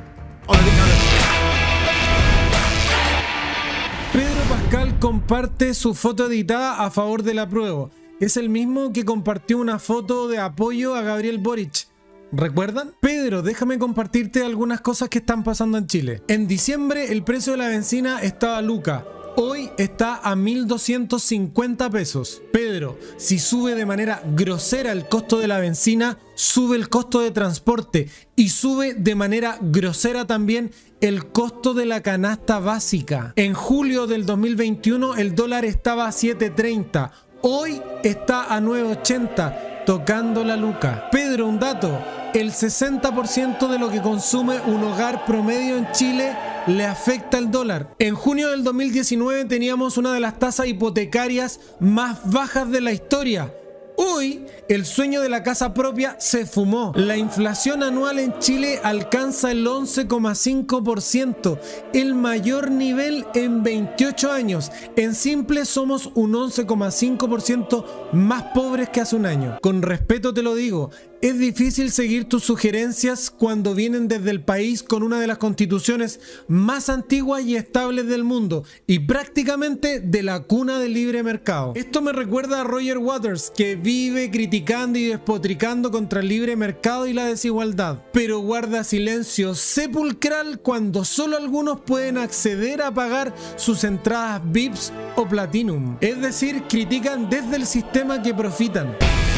Pedro Pascal comparte su foto editada a favor del apruebo. Es el mismo que compartió una foto de apoyo a Gabriel Boric. ¿Recuerdan? Pedro, déjame compartirte algunas cosas que están pasando en Chile. En diciembre el precio de la benzina estaba a Luca. Hoy está a 1.250 pesos. Pedro, si sube de manera grosera el costo de la benzina, sube el costo de transporte y sube de manera grosera también el costo de la canasta básica. En julio del 2021 el dólar estaba a 7.30. Hoy está a 9.80, tocando la luca. Pedro, un dato. El 60% de lo que consume un hogar promedio en Chile le afecta el dólar. En junio del 2019 teníamos una de las tasas hipotecarias más bajas de la historia. Hoy, el sueño de la casa propia se fumó. La inflación anual en Chile alcanza el 11,5%, el mayor nivel en 28 años. En simple, somos un 11,5% más pobres que hace un año. Con respeto te lo digo, Es difícil seguir tus sugerencias cuando vienen desde el país con una de las constituciones más antiguas y estables del mundo y prácticamente de la cuna del libre mercado. Esto me recuerda a Roger Waters, que vive criticando y despotricando contra el libre mercado y la desigualdad, pero guarda silencio sepulcral cuando solo algunos pueden acceder a pagar sus entradas VIPs o Platinum. Es decir, critican desde el sistema que profitan.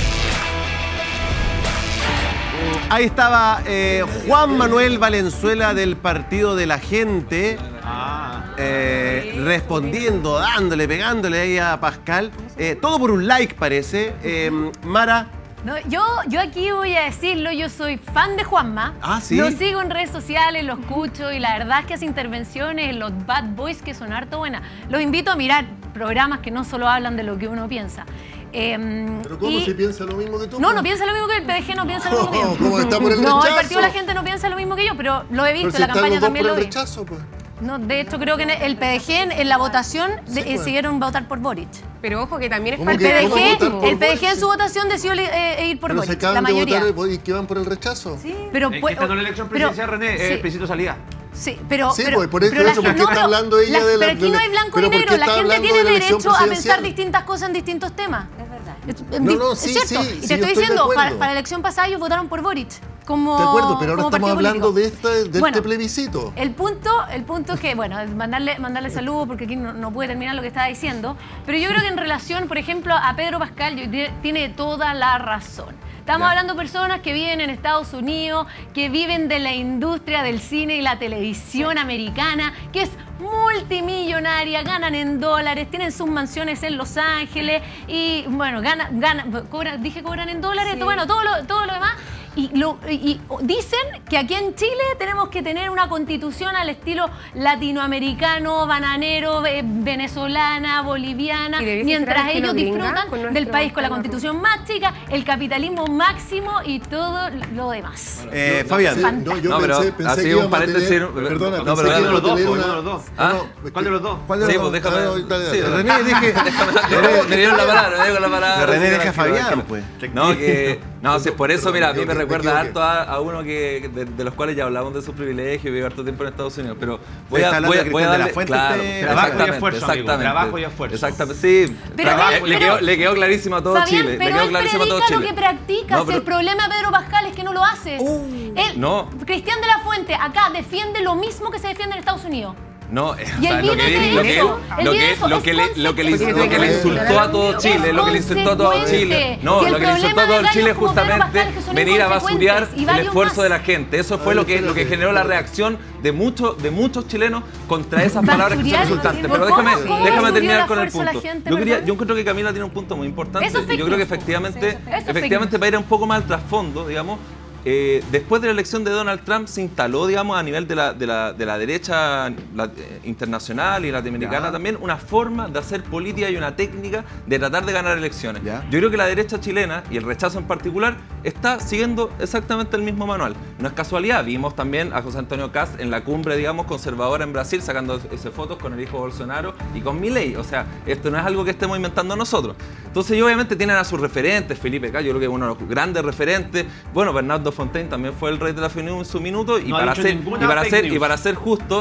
Ahí estaba Juan Manuel Valenzuela del Partido de la Gente respondiendo, dándole, pegándole ahí a Pascal. Todo por un like parece. Mara. No, yo aquí voy a decirlo, yo soy fan de Juanma. ¿Sí? Lo sigo en redes sociales, lo escucho y la verdad es que hace intervenciones en los Bad Boys que son harto buenas. Los invito a mirar programas que no solo hablan de lo que uno piensa. ¿Pero cómo si piensa lo mismo que tú? No piensa lo mismo que el PDG, no piensa lo mismo que yo. ¿Cómo está por el rechazo? No, el Partido de la Gente no piensa lo mismo que yo, pero lo he visto, pero si la campaña también lo vi. Rechazo, pues. No, de hecho creo que en el PDG en la votación decidieron votar por Boric. Pero ojo que también es el PDG en su votación decidió ir por Boric, la mayoría. ¿Y que van por el rechazo? Sí. Pero esta no es la elección presidencial, René, es plebiscito salida. Sí, pero por eso, ¿por qué está hablando ella de la... Pero aquí no hay blanco y negro, la gente tiene derecho a pensar distintas cosas en distintos temas. Es verdad. Es cierto. Y te estoy diciendo, para la elección pasada ellos votaron por Boric. De acuerdo, pero ahora estamos hablando de este plebiscito. El punto es que, bueno, mandarle saludos porque aquí no puede terminar lo que estaba diciendo, pero yo creo que en relación, por ejemplo, a Pedro Pascal, tiene toda la razón. Estamos hablando de personas que viven en Estados Unidos, que viven de la industria del cine y la televisión americana, que es multimillonaria, ganan en dólares, tienen sus mansiones en Los Ángeles y, bueno, cobran en dólares, sí. Bueno, todo lo demás. Y dicen que aquí en Chile tenemos que tener una constitución al estilo latinoamericano, bananero, venezolana, boliviana, mientras ellos disfrutan del país con la constitución más chica, el capitalismo máximo y todo lo demás. Fabián. Yo pensé que un paréntesis. Perdona, no, pero ¿cuál de los dos? ¿Cuál de los dos? Sí, pues déjame. René, dije. Me dieron la palabra. René, deja a Fabián, pues. No, si por eso, mira, a mí me recuerda harto a uno que de los cuales ya hablamos de sus privilegios, vive harto tiempo en Estados Unidos, pero voy a darle, claro, trabajo y esfuerzo. Exactamente, sí. Le quedó clarísimo a todo Fabián, Chile. Pero le quedó clarísimo a todo Chile. Lo que practicas, el problema de Pedro Pascal es que no lo hace. Cristian de la Fuente acá defiende lo mismo que se defiende en Estados Unidos. No, y él lo que le insultó a todo Chile, lo que le insultó a todo Chile. No, lo que le insultó a todo Chile es justamente venir a basurear el esfuerzo de la gente. Eso fue lo que generó la reacción de muchos chilenos contra esas palabras que son insultantes. Pero déjame terminar con el punto. Yo encuentro que Camila tiene un punto muy importante. Y yo creo que efectivamente para ir un poco más al trasfondo, digamos, después de la elección de Donald Trump se instaló, digamos, a nivel de la derecha internacional y latinoamericana también una forma de hacer política y una técnica de tratar de ganar elecciones. Yo creo que la derecha chilena y el rechazo en particular está siguiendo exactamente el mismo manual. No es casualidad, vimos también a José Antonio Kast en la cumbre, digamos, conservadora en Brasil sacando fotos con el hijo de Bolsonaro y con Milei. O sea, esto no es algo que estemos inventando nosotros. Entonces, ellos obviamente tienen a sus referentes, Felipe K, yo creo que es uno de los grandes referentes. Bueno, Bernardo Fontaine también fue el rey de la fake news en su minuto y para ser justo,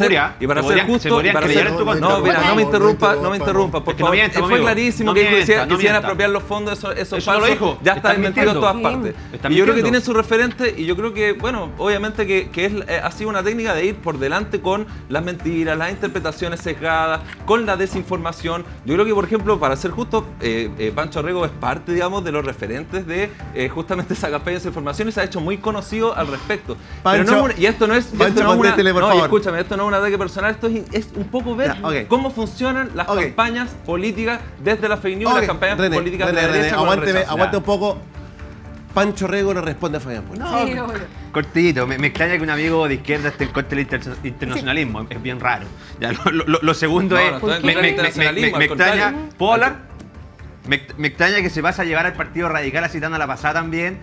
no me interrumpas, por favor. Fue clarísimo que quisieran apropiar los fondos, esos falsos, ya está desmentido en todas partes. Y yo creo que tienen su referente y yo creo que, bueno, obviamente que ha sido una técnica de ir por delante con las mentiras, las interpretaciones sesgadas, con la desinformación. Yo creo que, por ejemplo, para ser justo, Pancho Rego es parte, digamos, de los referentes de justamente esa campaña de desinformación y se ha hecho muy conocido al respecto. Pancho, esto no es un ataque personal, esto es un poco ver cómo funcionan las campañas políticas desde la fake news y las campañas políticas de la derecha. Aguante un poco. Pancho Rego le responde a Fabián Puente. Cortito, me extraña que un amigo de izquierda esté en contra del internacionalismo, es bien raro. Ya, lo segundo me extraña, ¿puedo hablar? Me extraña que se vaya a llevar al Partido Radical así dando la pasada también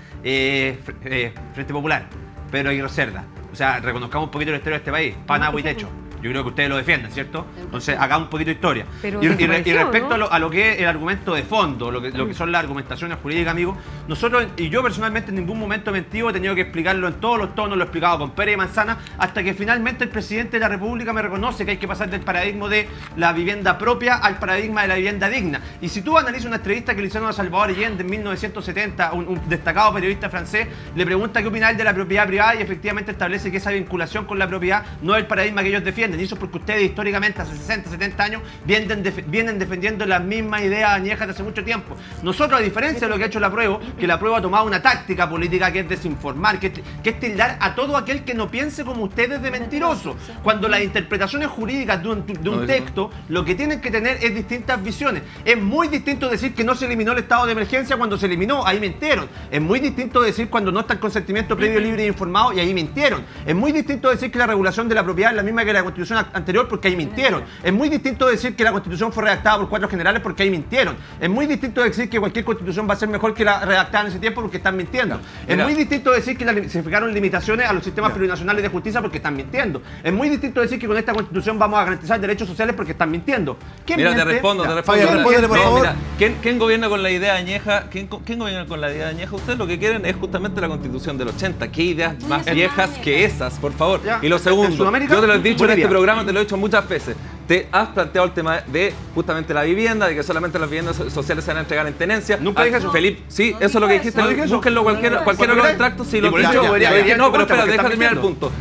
Frente Popular, Pedro Aguirre Cerda. O sea, reconozcamos un poquito la historia de este país, pan, agua y techo. Yo creo que ustedes lo defienden, ¿cierto? Entonces, acá un poquito de historia. Pero y respecto a lo que es el argumento de fondo, lo que son las argumentaciones jurídicas, amigos, nosotros, y yo personalmente en ningún momento mentido, he tenido que explicarlo en todos los tonos, lo he explicado con pera y manzana, hasta que finalmente el presidente de la República me reconoce que hay que pasar del paradigma de la vivienda propia al paradigma de la vivienda digna. Y si tú analizas una entrevista que le hicieron a Salvador Allende en 1970, un destacado periodista francés, le pregunta qué opina él de la propiedad privada y efectivamente establece que esa vinculación con la propiedad no es el paradigma que ellos defienden. Y eso es porque ustedes históricamente hace 60, 70 años vienen defendiendo las mismas ideas añejas de hace mucho tiempo. Nosotros, a diferencia de lo que ha hecho la Prueba, que la Prueba ha tomado una táctica política que es desinformar, que es tildar a todo aquel que no piense como ustedes de mentiroso. Cuando las interpretaciones jurídicas de un texto, lo que tienen que tener es distintas visiones. Es muy distinto decir que no se eliminó el estado de emergencia cuando se eliminó, ahí mintieron. Es muy distinto decir cuando no está el consentimiento previo, libre e informado, y ahí mintieron. Es muy distinto decir que la regulación de la propiedad es la misma que la Constitución anterior, porque ahí mintieron. Es muy distinto decir que la Constitución fue redactada por 4 generales, porque ahí mintieron. Es muy distinto decir que cualquier Constitución va a ser mejor que la redactada en ese tiempo, porque están mintiendo. Es muy distinto decir que se fijaron limitaciones a los sistemas plurinacionales de justicia, porque están mintiendo. Es muy distinto decir que con esta Constitución vamos a garantizar derechos sociales, porque están mintiendo. Mira, te respondo. Respóndele, por favor. Mira, ¿quién gobierna con la idea añeja? ¿Quién gobierna con la idea añeja? Ustedes lo que quieren es justamente la Constitución del 80. ¿Qué ideas más viejas que esas, por favor? Y lo segundo, yo te lo he dicho en este programa, te lo he dicho muchas veces. Te has planteado el tema de justamente la vivienda, de que solamente las viviendas sociales se van a entregar en tenencia. Nunca dije eso. Felipe, sí, eso es lo que dijiste. Búsquenlo cualquier otro extracto. Si lo he dicho, no, pero espera, deja terminar el punto.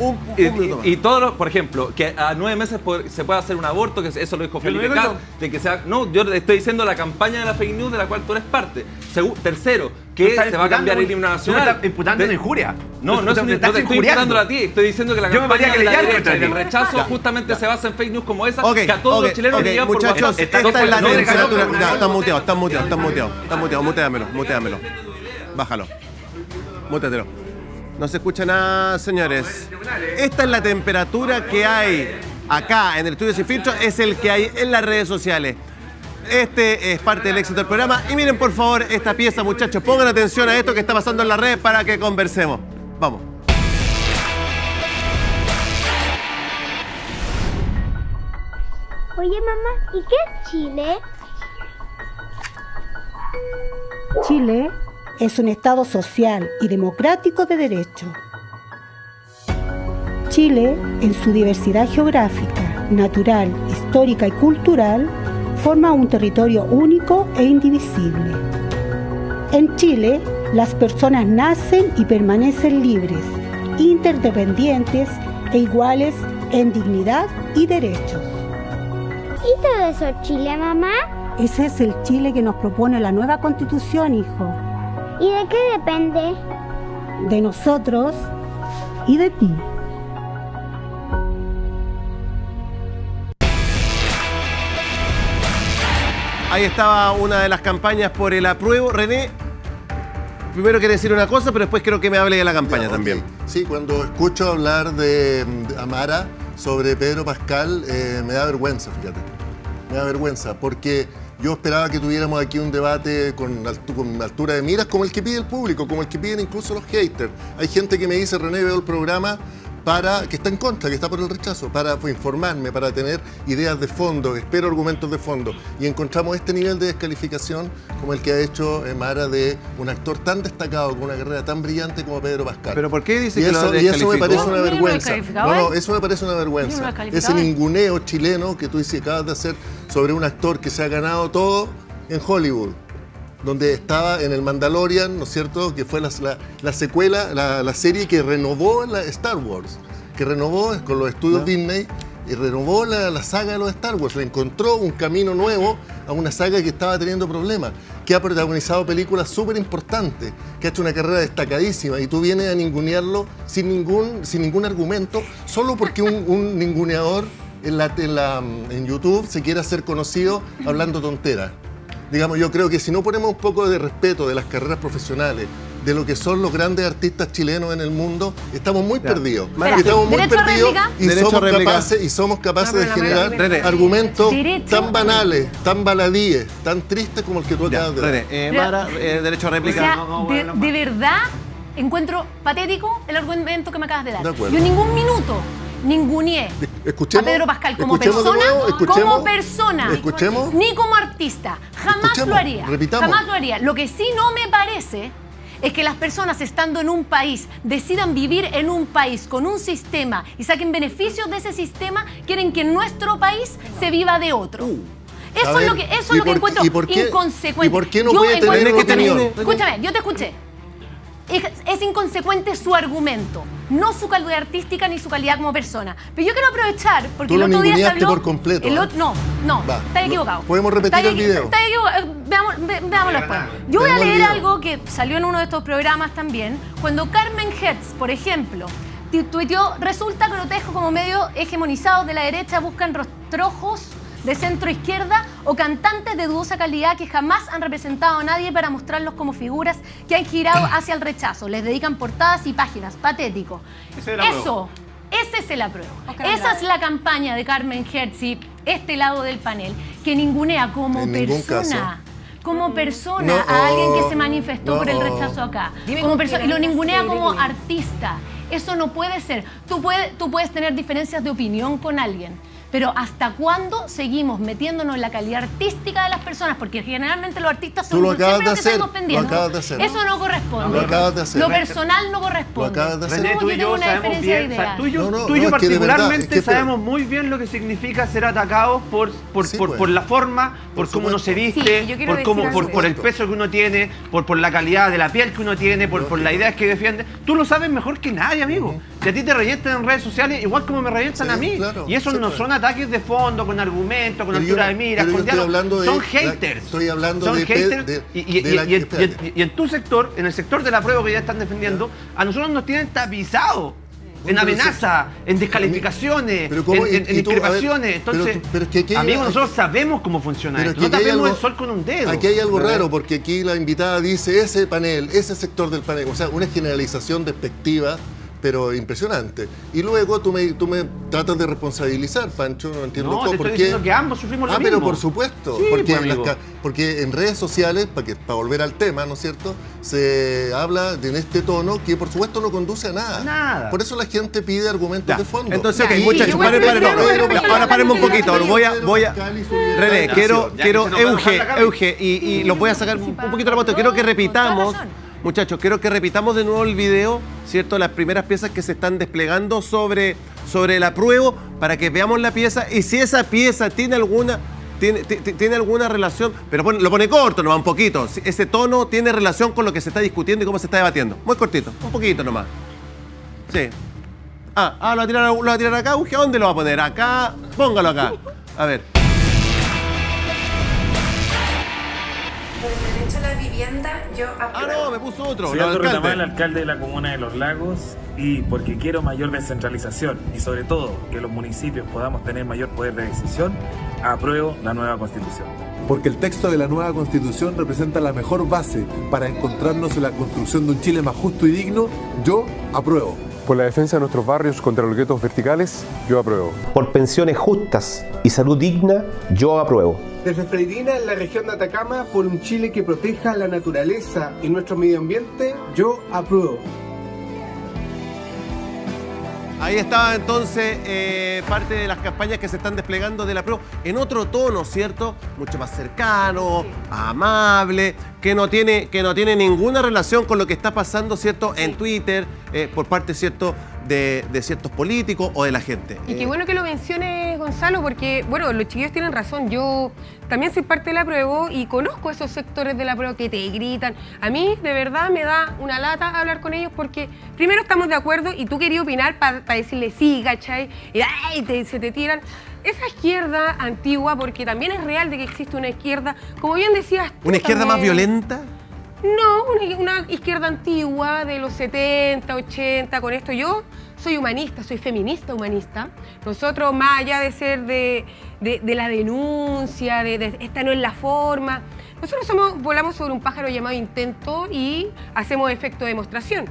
Y todos los, por ejemplo, que a 9 meses se puede hacer un aborto, que eso lo dijo Felipe Cas, de que sea. No, yo te estoy diciendo la campaña de la fake news de la cual tú eres parte. Tercero, que se va a cambiar el himno nacional. ¿Me estás imputando una injuria? No te estoy imputando a ti, estoy diciendo que la campaña de la derecha y del rechazo justamente se basa en fake news como esa, que a todos los chilenos le llegan por WhatsApp. Muchachos, esta es la temperatura. Están muteados, muteamelo. Bájalo. Mútetelo. No se escucha nada, señores. Esta es la temperatura que hay acá en el estudio Sin Filtro, es el que hay en las redes sociales. Este es parte del éxito del programa. Y miren, por favor, esta pieza, muchachos. Pongan atención a esto que está pasando en la red para que conversemos. Vamos. Oye, mamá, ¿y qué es Chile? Chile es un Estado social y democrático de derecho. Chile, en su diversidad geográfica, natural, histórica y cultural, forma un territorio único e indivisible. En Chile, las personas nacen y permanecen libres, interdependientes e iguales en dignidad y derechos. ¿Y todo eso es Chile, mamá? Ese es el Chile que nos propone la nueva Constitución, hijo. ¿Y de qué depende? De nosotros y de ti. Ahí estaba una de las campañas por el apruebo. René, primero quiere decir una cosa, pero después quiero que me hable de la campaña también. Sí, cuando escucho hablar de Amara sobre Pedro Pascal, me da vergüenza, fíjate. Me da vergüenza, porque yo esperaba que tuviéramos aquí un debate con altura de miras, como el que pide el público, como el que piden incluso los haters. Hay gente que me dice, René, veo el programa que está en contra, que está por el rechazo, para informarme, para tener ideas de fondo, espero argumentos de fondo. Y encontramos este nivel de descalificación como el que ha hecho Mara de un actor tan destacado, con una carrera tan brillante como Pedro Pascal. ¿Pero por qué dice que lo descalificó? Y eso me parece una vergüenza. No, eso me parece una vergüenza. Ese ninguneo chileno que tú acabas de hacer sobre un actor que se ha ganado todo en Hollywood, donde estaba en el Mandalorian, ¿no es cierto?, que fue la secuela, la serie que renovó la Star Wars, que renovó con los estudios Disney y renovó la saga de los Star Wars, le encontró un camino nuevo a una saga que estaba teniendo problemas, que ha protagonizado películas súper importantes, que ha hecho una carrera destacadísima, y tú vienes a ningunearlo sin ningún argumento, solo porque un ninguneador en YouTube se quiere hacer conocido hablando tonteras. Digamos, yo creo que si no ponemos un poco de respeto de las carreras profesionales, de lo que son los grandes artistas chilenos en el mundo, estamos muy perdidos. Estamos muy perdidos y somos capaces de generar argumentos tan banales, tan baladíes, tan tristes como el que tú acabas de dar. Mara, derecho a réplica. O sea, de verdad encuentro patético el argumento que me acabas de dar. Yo en ningún minuto ninguneé a Pedro Pascal como persona, ni como artista. Jamás lo haría. Jamás lo haría. Lo que sí no me parece es que las personas, estando en un país, decidan vivir en un país con un sistema y saquen beneficios de ese sistema, quieren que en nuestro país se viva de otro. Eso es lo que encuentro inconsecuente. ¿Y por qué no puede tener una opinión? Escúchame, yo te escuché. Es inconsecuente su argumento, no su calidad artística ni su calidad como persona. Pero yo quiero aprovechar, porque el otro día se habló... por completo. No, estás equivocado. Podemos repetir el video. Estás equivocado. Veámoslo después. Yo voy a leer algo que salió en uno de estos programas también, cuando Carmen Hertz, por ejemplo, tuiteó: resulta grotesco como medios hegemonizados de la derecha buscan rastrojos de centro izquierda o cantantes de dudosa calidad que jamás han representado a nadie para mostrarlos como figuras que han girado hacia el rechazo. Les dedican portadas y páginas. Patético. Ese es el apruebo. Esa es la campaña de Carmen Hertz y este lado del panel, que ningunea como persona. Como persona a alguien que se manifestó por el rechazo acá. Como persona, y lo ningunea como artista. Eso no puede ser. Tú puedes tener diferencias de opinión con alguien, pero ¿hasta cuándo seguimos metiéndonos en la calidad artística de las personas? Porque generalmente los artistas son los que estamos pendientes. Eso no corresponde. Lo acabas de hacer. Lo personal no corresponde. Lo acabas de hacer. René, tú y yo sabemos bien, tú y yo particularmente sabemos muy bien lo que significa ser atacados por la forma, por cómo uno se viste, por el peso que uno tiene, por la calidad de la piel que uno tiene, por las ideas que defiende. Tú lo sabes mejor que nadie, amigo. Si a ti te revientan en redes sociales, igual como me revientan a mí. Y eso no son ataques de fondo, con argumentos, con altura de miras, con diálogo. Son haters. Estoy hablando de haters. Y en tu sector, en el sector del apruebo que ya están defendiendo, a nosotros nos tienen tapizados. En amenaza, en descalificaciones, en increpaciones. Entonces, amigos, nosotros sabemos cómo funciona esto. No tapemos el sol con un dedo. Aquí hay algo raro, porque aquí la invitada dice ese panel, ese sector del panel. O sea, una generalización despectiva, pero impresionante. Y luego tú me tratas de responsabilizar, Pancho, no entiendo cómo. Estoy diciendo que ambos sufrimos lo mismo. Pero por supuesto, sí, porque en redes sociales, para volver al tema, ¿no es cierto?, se habla en este tono que por supuesto no conduce a nada. Por eso la gente pide argumentos de fondo. Entonces, muchachos, ahora paremos un poquito. René, quiero Euge, y los voy a sacar un poquito de la moto. Quiero que repitamos. Muchachos, quiero que repitamos de nuevo el video, ¿cierto? Las primeras piezas que se están desplegando sobre el apruebo, para que veamos la pieza y si esa pieza tiene alguna relación, pero lo pone corto nomás, un poquito. Ese tono tiene relación con lo que se está discutiendo y cómo se está debatiendo. Muy cortito, un poquito nomás. Sí. Lo va a tirar acá. ¿A dónde lo va a poner? Acá. Póngalo acá. A ver. Yo me puso otro. Soy Aldo Retamal, alcalde de la comuna de Los Lagos, y porque quiero mayor descentralización y sobre todo que los municipios podamos tener mayor poder de decisión, apruebo la nueva Constitución. Porque el texto de la nueva Constitución representa la mejor base para encontrarnos en la construcción de un Chile más justo y digno, yo apruebo. Por la defensa de nuestros barrios contra los guetos verticales, yo apruebo. Por pensiones justas y salud digna, yo apruebo. Desde Freirina, en la región de Atacama, por un Chile que proteja la naturaleza y nuestro medio ambiente, yo apruebo. Ahí estaba entonces parte de las campañas que se están desplegando de la apruebo en otro tono, ¿cierto? Mucho más cercano, amable, que no tiene ninguna relación con lo que está pasando, ¿cierto? En Twitter, por parte, ¿cierto?, de ciertos políticos o de la gente. Y qué bueno que lo menciones, Gonzalo, porque, bueno, los chiquillos tienen razón. Yo también soy parte del apruebo y conozco esos sectores del apruebo que te gritan. A mí, de verdad, me da una lata hablar con ellos porque primero estamos de acuerdo y tú querías opinar para decirle sí, ¿cachai? Y se te tiran. Esa izquierda antigua, porque también es real de que existe una izquierda, como bien decías tú, ¿una izquierda más violenta? No, una izquierda antigua de los 70, 80, con esto. Yo soy humanista, soy feminista humanista. Nosotros, más allá de ser de la denuncia, de esta no es la forma, nosotros volamos sobre un pájaro llamado intento y hacemos efecto de demostración.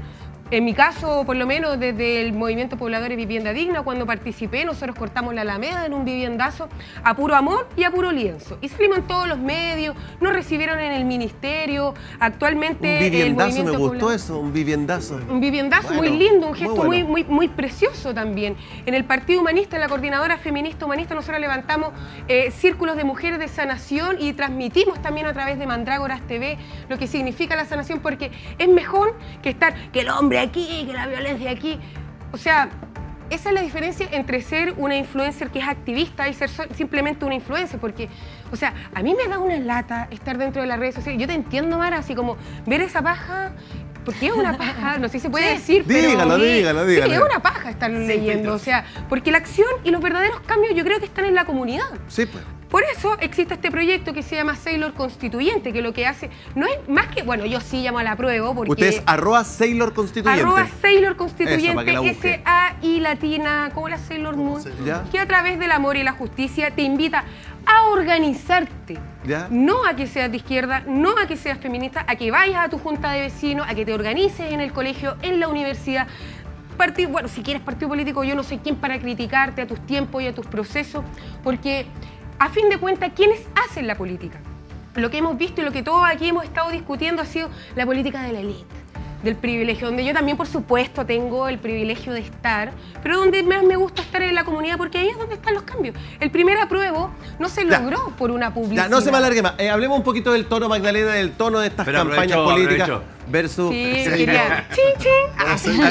En mi caso, por lo menos desde el Movimiento Pobladores Vivienda Digna, cuando participé, nosotros cortamos la Alameda en un viviendazo a puro amor y a puro lienzo. Y salimos en todos los medios, nos recibieron en el ministerio, actualmente... Un viviendazo, me gustó eso, un viviendazo. Un viviendazo muy lindo, un gesto muy precioso también. En el Partido Humanista, en la Coordinadora Feminista Humanista, nosotros levantamos círculos de mujeres de sanación y transmitimos también a través de Mandrágoras TV lo que significa la sanación, porque es mejor que el hombre aquí, que la violencia aquí. O sea, esa es la diferencia entre ser una influencer que es activista y ser simplemente una influencer, porque, o sea, a mí me da una lata estar dentro de las redes sociales. Yo te entiendo, Mara, así como ver esa paja, porque es una paja, no sé si se puede decir, pero... Dígalo. Sí, es una paja estar leyendo, o sea, porque la acción y los verdaderos cambios yo creo que están en la comunidad. Sí, pues. Por eso existe este proyecto que se llama Sailor Constituyente, que lo que hace no es más que, bueno, yo sí llamo a la prueba porque... Usted es @Sailor Constituyente. @Sailor Constituyente, Eso, S-A-I latina, como la Sailor Moon, que a través del amor y la justicia te invita a organizarte. ¿Ya? No a que seas de izquierda, no a que seas feminista, a que vayas a tu junta de vecinos, a que te organices en el colegio, en la universidad. Bueno, si quieres partido político, yo no soy quien para criticarte a tus tiempos y a tus procesos, porque... A fin de cuentas, ¿quiénes hacen la política? Lo que hemos visto y lo que todos aquí hemos estado discutiendo ha sido la política de la élite, del privilegio, donde yo también, por supuesto, tengo el privilegio de estar, pero donde más me gusta estar en la comunidad, porque ahí es donde están los cambios. El primer apruebo no se logró por una publicidad. Ya, no se me alargue más. Hablemos un poquito del tono, Magdalena, del tono de estas campañas políticas versus... Sí, quería... ¡Chin,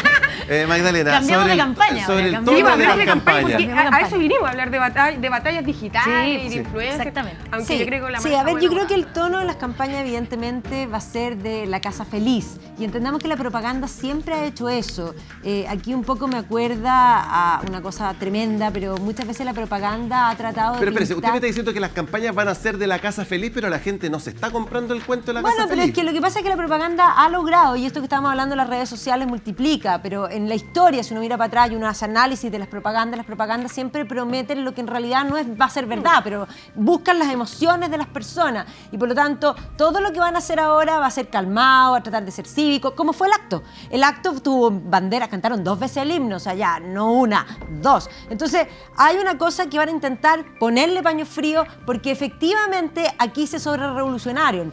Magdalena, cambiamos de campaña. Sobre el tono de las campañas. A eso vinimos, a hablar de batallas digitales y de influencia. Exactamente. Aunque yo creo que yo creo que el tono de las campañas evidentemente va a ser de la casa feliz. Y entendamos que la propaganda siempre ha hecho eso. Aquí un poco me acuerda a una cosa tremenda, pero muchas veces la propaganda ha tratado de... Pero espérese, usted me está diciendo que las campañas van a ser de la casa feliz, pero la gente no se está comprando el cuento de la casa feliz. Bueno, pero es que lo que pasa es que la propaganda ha logrado, y esto que estábamos hablando de las redes sociales multiplica, pero en la historia, si uno mira para atrás y uno hace análisis de las propagandas siempre prometen lo que en realidad no va a ser verdad, pero buscan las emociones de las personas. Y por lo tanto, todo lo que van a hacer ahora va a ser calmado, a tratar de ser cívico, como fue el acto. El acto tuvo banderas, cantaron 2 veces el himno, o sea, ya, no una, 2. Entonces, hay una cosa que van a intentar ponerle paño frío, porque efectivamente aquí se sobrerevolucionaron.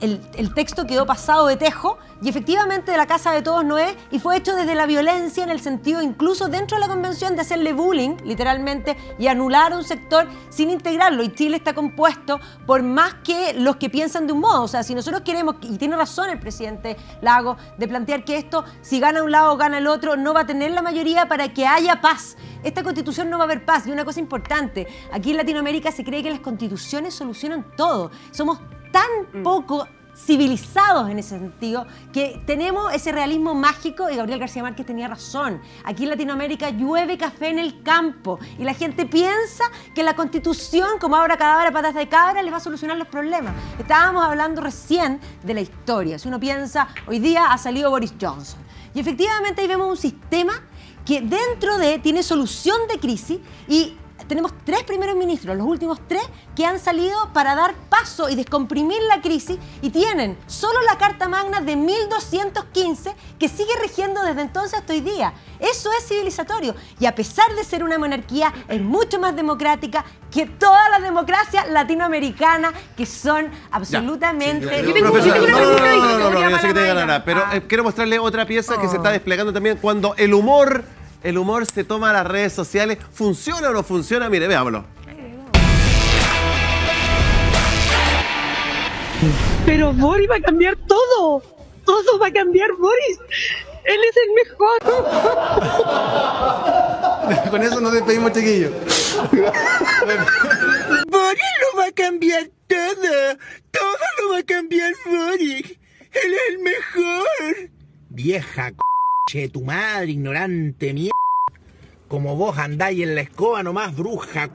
El texto quedó pasado de tejo y efectivamente de la casa de todos no es, y fue hecho desde la violencia, en el sentido incluso dentro de la convención de hacerle bullying literalmente y anular a un sector sin integrarlo. Y Chile está compuesto por más que los que piensan de un modo. O sea, si nosotros queremos, y tiene razón el presidente Lagos, de plantear que esto, si gana un lado o gana el otro, no va a tener la mayoría para que haya paz. Esta constitución no va a haber paz. Y una cosa importante, aquí en Latinoamérica se cree que las constituciones solucionan todo. Somos tan poco civilizados en ese sentido, que tenemos ese realismo mágico, y Gabriel García Márquez tenía razón. Aquí en Latinoamérica llueve café en el campo y la gente piensa que la Constitución, como abra cadabra, patas de cabra, les va a solucionar los problemas. Estábamos hablando recién de la historia. Si uno piensa, hoy día ha salido Boris Johnson y efectivamente ahí vemos un sistema que dentro de tiene solución de crisis, y tenemos 3 primeros ministros, los últimos 3, que han salido para dar paso y descomprimir la crisis, y tienen solo la Carta Magna de 1215 que sigue rigiendo desde entonces hasta hoy día. Eso es civilizatorio, y a pesar de ser una monarquía, es mucho más democrática que todas las democracias latinoamericanas, que son absolutamente... Yo sé que te ganará, pero quiero mostrarle otra pieza que se está desplegando también cuando el humor se toma a las redes sociales. ¿Funciona o no funciona? Mire, veámoslo. Pero Boris va a cambiar todo. Todo va a cambiar, Boris. Él es el mejor. Con eso nos despedimos, chiquillos. Boris lo va a cambiar todo. Todo lo va a cambiar Boris. Él es el mejor. Vieja tu madre, ignorante mierda. Como vos andáis en la escoba nomás, bruja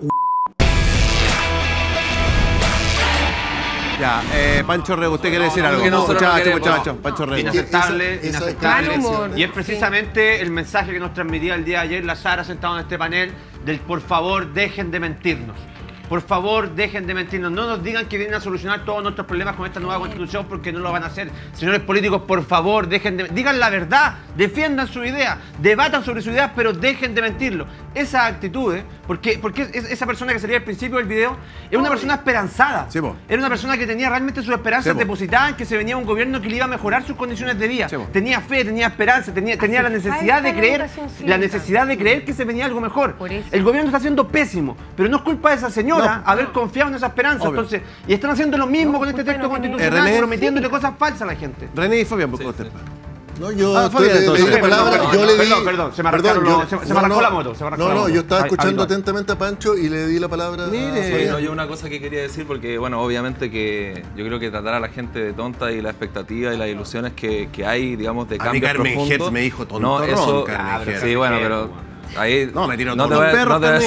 Ya, Pancho Rego, ¿usted quiere decir algo? Muchacho, Pancho Rego. Inaceptable. Y es precisamente el mensaje que nos transmitía el día de ayer la Sara, sentado en este panel, del por favor dejen de mentirnos. por favor, dejen de mentirnos. No nos digan que vienen a solucionar todos nuestros problemas con esta nueva constitución, porque no lo van a hacer. Señores políticos, por favor, digan la verdad, defiendan su idea, debatan sobre su idea, pero dejen de mentirlo. Esa actitud, porque esa persona que salía al principio del video era una persona esperanzada. Sí, era una persona que tenía realmente sus esperanzas depositadas en que se venía un gobierno que le iba a mejorar sus condiciones de vida. Sí, tenía fe, tenía esperanza, tenía la necesidad de creer que se venía algo mejor. El gobierno está haciendo pésimo, pero no es culpa de esa señora haber confiado en esa esperanza. Entonces, y están haciendo lo mismo con este texto constitucional, prometiéndole cosas falsas a la gente. René y Fabián, por favor. No, yo le di la palabra, yo le di... Perdón, se me arrancó la moto. No, yo estaba escuchando atentamente a Pancho y le di la palabra. Mire. Yo una cosa que quería decir, porque bueno, obviamente que yo creo que tratar a la gente de tonta y la expectativa y las ilusiones que hay, digamos, de cambios profundos. Hertz me dijo tontorrón. No, eso, sí, bueno, pero... Ahí no, me tiró todo un perro también.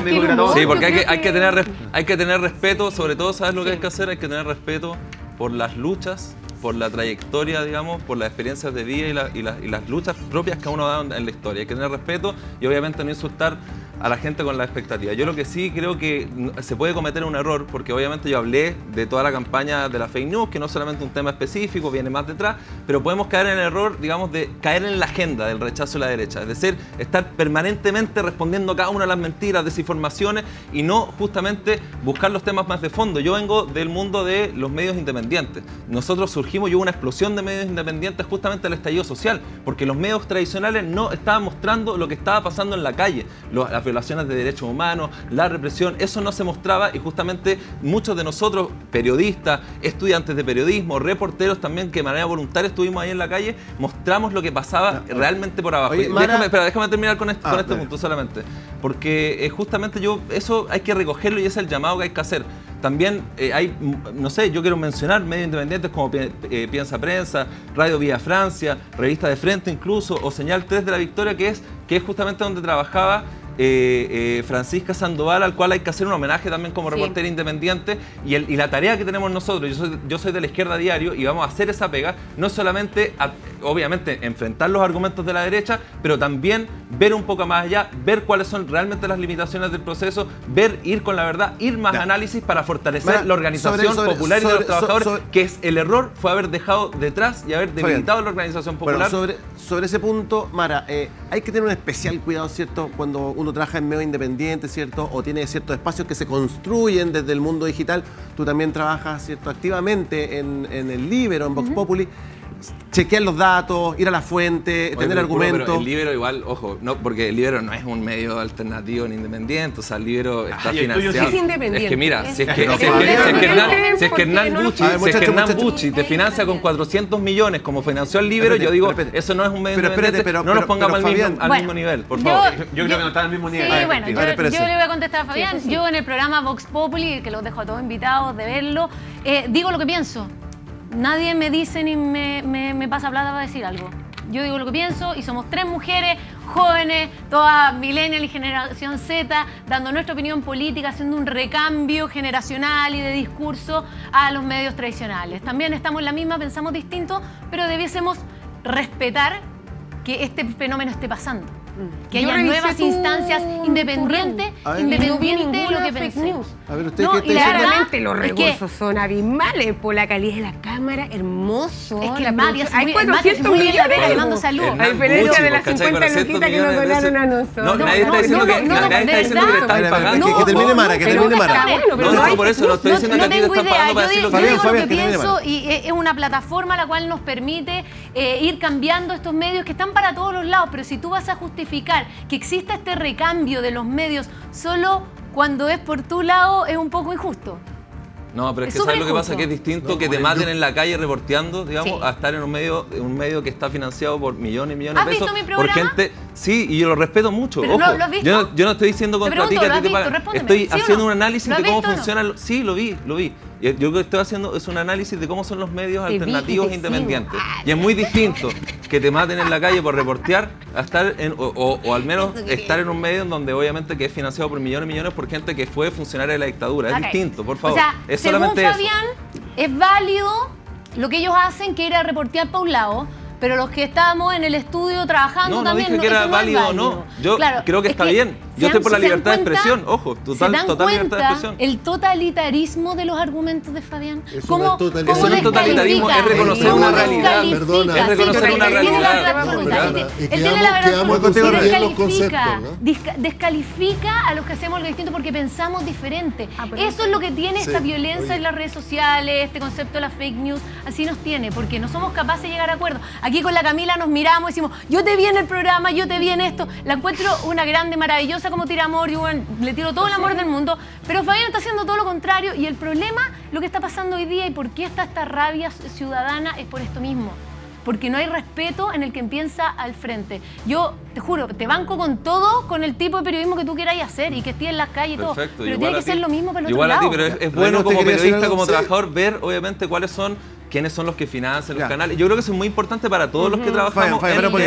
Sí, porque hay que tener respeto, sobre todo, ¿sabes lo que hay que hacer? Hay que tener respeto por las luchas, por la trayectoria, digamos, por las experiencias de vida y las luchas propias que uno da en la historia. Hay que tener respeto y obviamente no insultar a la gente con la expectativa. Yo lo que sí creo que se puede cometer un error, porque obviamente yo hablé de toda la campaña de la fake news, que no solamente un tema específico, viene más detrás, pero podemos caer en el error, digamos, de caer en la agenda del rechazo a la derecha, es decir, estar permanentemente respondiendo a cada una de las mentiras, desinformaciones y no justamente buscar los temas más de fondo. Yo vengo del mundo de los medios independientes. Nosotros surgimos y hubo una explosión de medios independientes justamente al estallido social, porque los medios tradicionales no estaban mostrando lo que estaba pasando en la calle, las violaciones de derechos humanos, la represión, eso no se mostraba y justamente muchos de nosotros, periodistas, estudiantes de periodismo, reporteros también, que de manera voluntaria estuvimos ahí en la calle, mostramos lo que pasaba realmente por abajo. Oye, déjame terminar con este punto solamente, porque justamente eso hay que recogerlo y ese es el llamado que hay que hacer. También hay, no sé, yo quiero mencionar medios independientes como Piensa Prensa, Radio Vía Francia, Revista de Frente incluso, o Señal 3 de la Victoria, que es justamente donde trabajaba Francisca Sandoval, al cual hay que hacer un homenaje también como reportera independiente, y la tarea que tenemos nosotros, yo soy de La Izquierda Diario y vamos a hacer esa pega, no solamente obviamente enfrentar los argumentos de la derecha, pero también ver un poco más allá, ver cuáles son realmente las limitaciones del proceso, ir con la verdad, ir más análisis para fortalecer la organización popular y de los trabajadores, que es el error fue haber dejado detrás y haber debilitado la organización popular. Bueno, sobre ese punto, Mara, hay que tener un especial cuidado, ¿cierto?, cuando uno trabaja en medio independiente, ¿cierto?, o tiene ciertos espacios que se construyen desde el mundo digital. Tú también trabajas, ¿cierto?, activamente en el Libero, en Vox Populi. Chequear los datos, ir a la fuente, tener argumentos. Pero el Libero igual, ojo, no, porque el Libero no es un medio alternativo ni independiente, o sea, el Libero está financiado. Es independiente. Es que mira, si es que Hernán Bucci te financia con 400 millones como financió el Libero, yo digo, eso no es un medio independiente, no nos pongamos al mismo nivel, por favor. Yo creo que no está al mismo nivel. Sí, bueno, yo le voy a contestar a Fabián. Yo en el programa Vox Populi, que los dejo a todos invitados de verlo, digo lo que pienso. Nadie me dice ni me pasa plata para decir algo. Yo digo lo que pienso y somos 3 mujeres jóvenes, todas millennial y generación Z, dando nuestra opinión política, haciendo un recambio generacional y de discurso a los medios tradicionales. También estamos en la misma, pensamos distinto, pero debiésemos respetar que este fenómeno esté pasando. Que haya nuevas instancias independientes de lo que pensé. A ver, ¿usted qué está claramente los recursos son abismales por la calidad de la cámara, hermoso. Es que el Mati hay 400 millones le mando salud. A diferencia de las 50 loquitas que nos donaron a nosotros. Nadie está diciendo que le están pagando. Que termine Mara, que termine Mara. No, por eso no estoy diciendo que a ti te están pagando para decir lo que yo digo lo que pienso y es una plataforma la cual nos permite ir cambiando estos medios que están para todos los lados, pero si tú vas a justificar que exista este recambio de los medios solo cuando es por tu lado, es un poco injusto. No, pero es que ¿sabes lo que pasa? Que es distinto que te maten en la calle reporteando, digamos, a estar en un medio que está financiado por millones y millones de pesos. ¿Has visto mi programa? Por gente, sí, y yo lo respeto mucho. Pero ojo, ¿lo has visto? Yo no estoy diciendo contra ti que a ti te pagan. Estoy haciendo un análisis de cómo funciona. Sí, lo vi. Yo lo que estoy haciendo es un análisis de cómo son los medios alternativos independientes. Y es muy distinto que te maten en la calle por reportear a estar o al menos estar en un medio en donde obviamente que es financiado por millones y millones por gente que fue funcionaria de la dictadura. Es distinto, por favor. O sea, es según solamente Fabián, es válido lo que ellos hacen, que ir a reportear para un lado. Pero los que estábamos en el estudio trabajando no también... No dije que era válido o no. Yo creo que está bien. Yo estoy por la libertad de expresión, ojo, total libertad de expresión. El totalitarismo de los argumentos de Fabián. Eso no es totalitarismo. Eso no es totalitarismo, es reconocer una realidad. Perdona. Es reconocer una realidad. Él tiene la verdad absoluta. Descalifica, descalifica a los que hacemos algo distinto porque pensamos diferente. Eso es lo que tiene esta violencia en las redes sociales, este concepto de la fake news, así nos tiene, porque no somos capaces de llegar a acuerdos. Aquí con la Camila nos miramos y decimos, yo te vi en el programa, yo te vi en esto. La encuentro una grande, maravillosa como tira amor, yo le tiro todo el amor del mundo, pero Fabián está haciendo todo lo contrario y el problema, lo que está pasando hoy día y por qué está esta rabia ciudadana es por esto mismo. Porque no hay respeto en el que piensa al frente. Yo, te juro, te banco con todo, con el tipo de periodismo que tú quieras hacer y que estés en las calles y todo. Pero tiene que ser lo mismo para el otro lado. Igual a ti, pero es bueno como periodista, como trabajador, ver obviamente quiénes son los que financian los canales. Yo creo que eso es muy importante para todos los que trabajamos.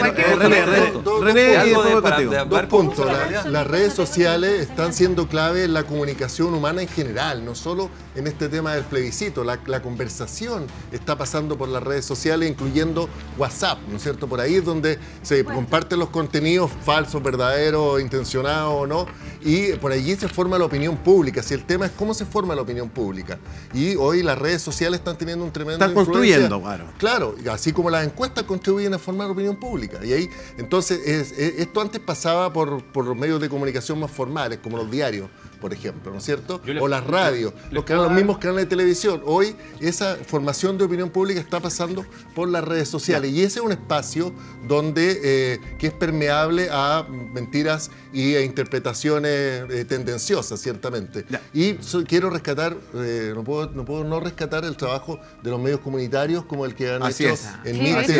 René, dos puntos. Las redes sociales están siendo clave en la comunicación humana en general, no solo en este tema del plebiscito. La conversación está pasando por las redes sociales, incluyendo WhatsApp, ¿no es cierto? Por ahí es donde se comparten los contenidos falsos, verdaderos, intencionados o no, y por allí se forma la opinión pública. Si el tema es cómo se forma la opinión pública. Y hoy las redes sociales están teniendo un tremendo construyendo, claro, así como las encuestas contribuyen a formar opinión pública. Y ahí, entonces, esto antes pasaba por los medios de comunicación más formales, como los diarios, por ejemplo, ¿no es cierto? O las radios, los mismos canales de televisión. Hoy esa formación de opinión pública está pasando por las redes sociales. Y ese es un espacio donde que es permeable a mentiras y a interpretaciones tendenciosas, ciertamente. Y quiero rescatar, no puedo no rescatar el trabajo de los medios comunitarios como el que han hecho en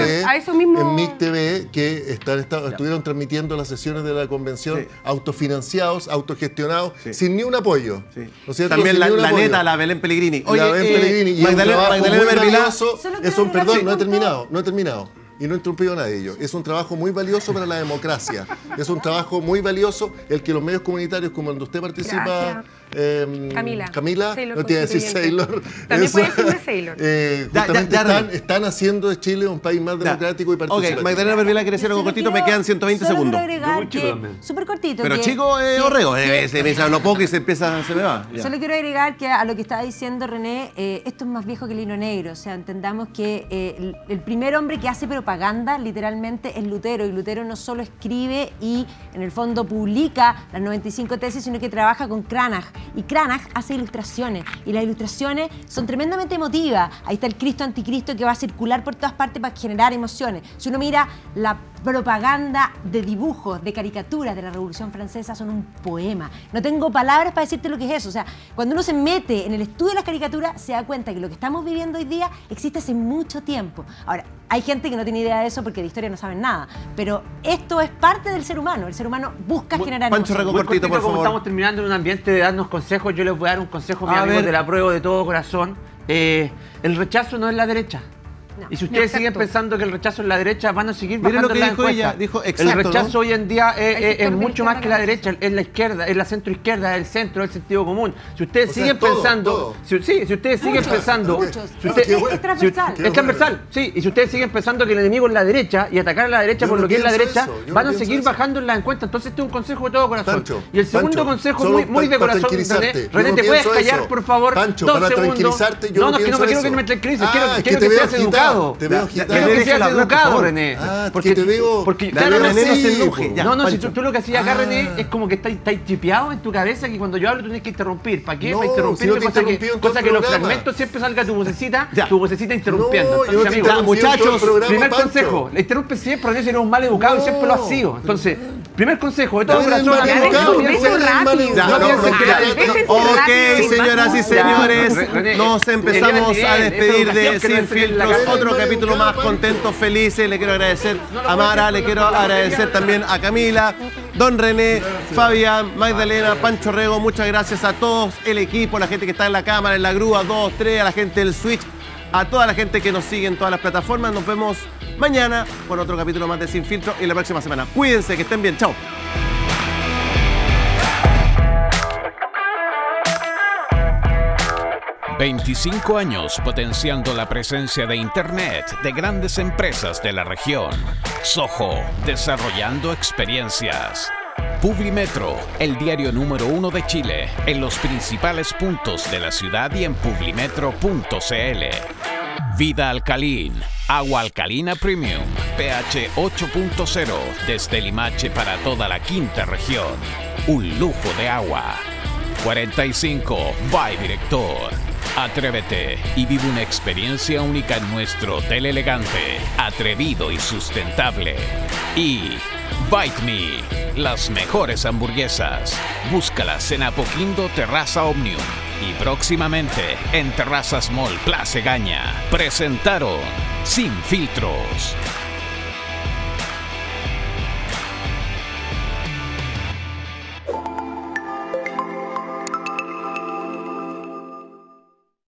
MIC TV, que estuvieron transmitiendo las sesiones de la convención autofinanciados, autogestionados, sin ni un apoyo. ¿No es cierto? También la neta, la Belén Pellegrini. Oye, la Belén Pellegrini. Y Magdalena Mervilloso. Perdón, no he terminado. Y no he interrumpido a nadie yo. Es un trabajo muy valioso para la democracia. Es un trabajo muy valioso el que los medios comunitarios, como donde usted participa, Camila, no tiene que decir Sailor. También puede decirme Sailor. Justamente están haciendo de Chile un país más democrático y participativo. Ok, Magdalena Mervilá quiere decir algo cortito, me quedan 120 segundos. Súper cortito. Pero chico, Orrego, se lo poco y se me va. Solo quiero agregar que a lo que estaba diciendo René, esto es más viejo que el hilo negro. O sea, entendamos que el primer hombre que hace propaganda literalmente es Lutero, y Lutero no solo escribe y en el fondo publica las 95 tesis, sino que trabaja con Cranach, y Cranach hace ilustraciones, y las ilustraciones son tremendamente emotivas. Ahí está el Cristo anticristo que va a circular por todas partes para generar emociones. Si uno mira la propaganda de dibujos, de caricaturas de la Revolución Francesa, son un poema. No tengo palabras para decirte lo que es eso. O sea, cuando uno se mete en el estudio de las caricaturas, se da cuenta que lo que estamos viviendo hoy día existe hace mucho tiempo. Ahora, hay gente que no tiene idea de eso porque de historia no saben nada, pero esto es parte del ser humano. El ser humano busca generar Pancho Rego, cortito, por favor. Como estamos terminando en un ambiente de darnos consejos, yo les voy a dar un consejo a mis amigos de la prueba de todo corazón. El rechazo no es la derecha. No, y si ustedes siguen pensando que el rechazo es la derecha, van a seguir bajando la encuesta. El rechazo hoy en día es mucho más que la derecha, es la izquierda, es la centroizquierda, es el centro, es el sentido común. Si ustedes siguen pensando, si ustedes siguen pensando, es transversal, sí, y si ustedes siguen pensando que el enemigo es la derecha y atacar a la derecha por lo que es la derecha, van a seguir bajando en la encuesta. Entonces este es un consejo de todo corazón. Y el segundo consejo muy de corazón, René, ¿te puedes callar, por favor? 2 segundos. No, no, es que no me quiero que me tranquilices, quiero que seas educado. Te veo agitado. Quiero que seas educado, René. Porque te veo. Porque René no se enoje. No, si tú lo que hacías acá, René, es como que estáis chipeado en tu cabeza que cuando yo hablo tú tienes que interrumpir. ¿Para qué? Para interrumpirme, cosa que los fragmentos siempre salga tu vocecita interrumpiendo. Muchachos, primer consejo, la interrumpe siempre, René, si eres un mal educado y siempre lo has sido. Entonces, primer consejo de todo corazón. Ok, señoras y señores, nos empezamos a despedir de Sin Filtros, otro capítulo más, contentos, felices. Le quiero agradecer a Mara, le quiero agradecer también a Camila, Don René, Fabián, Magdalena, Pancho Rego. Muchas gracias a todos el equipo, la gente que está en la cámara, en la grúa 2, 3, a la gente del Switch, a toda la gente que nos sigue en todas las plataformas. Nos vemos mañana con otro capítulo más de Sin Filtro y la próxima semana. Cuídense, que estén bien. Chao. 25 años potenciando la presencia de Internet de grandes empresas de la región. Soho, desarrollando experiencias. Publimetro, el diario número 1 de Chile, en los principales puntos de la ciudad y en publimetro.cl. Vida Alcalin, agua alcalina premium, pH 8.0, desde Limache para toda la quinta región. Un lujo de agua. 45, by Director. Atrévete y vive una experiencia única en nuestro hotel elegante, atrevido y sustentable. Y Bite Me, las mejores hamburguesas. Búscalas en Apoquindo Terraza Omnium y próximamente en Terrazas Mall Plaza Gaña. Presentaron Sin Filtros.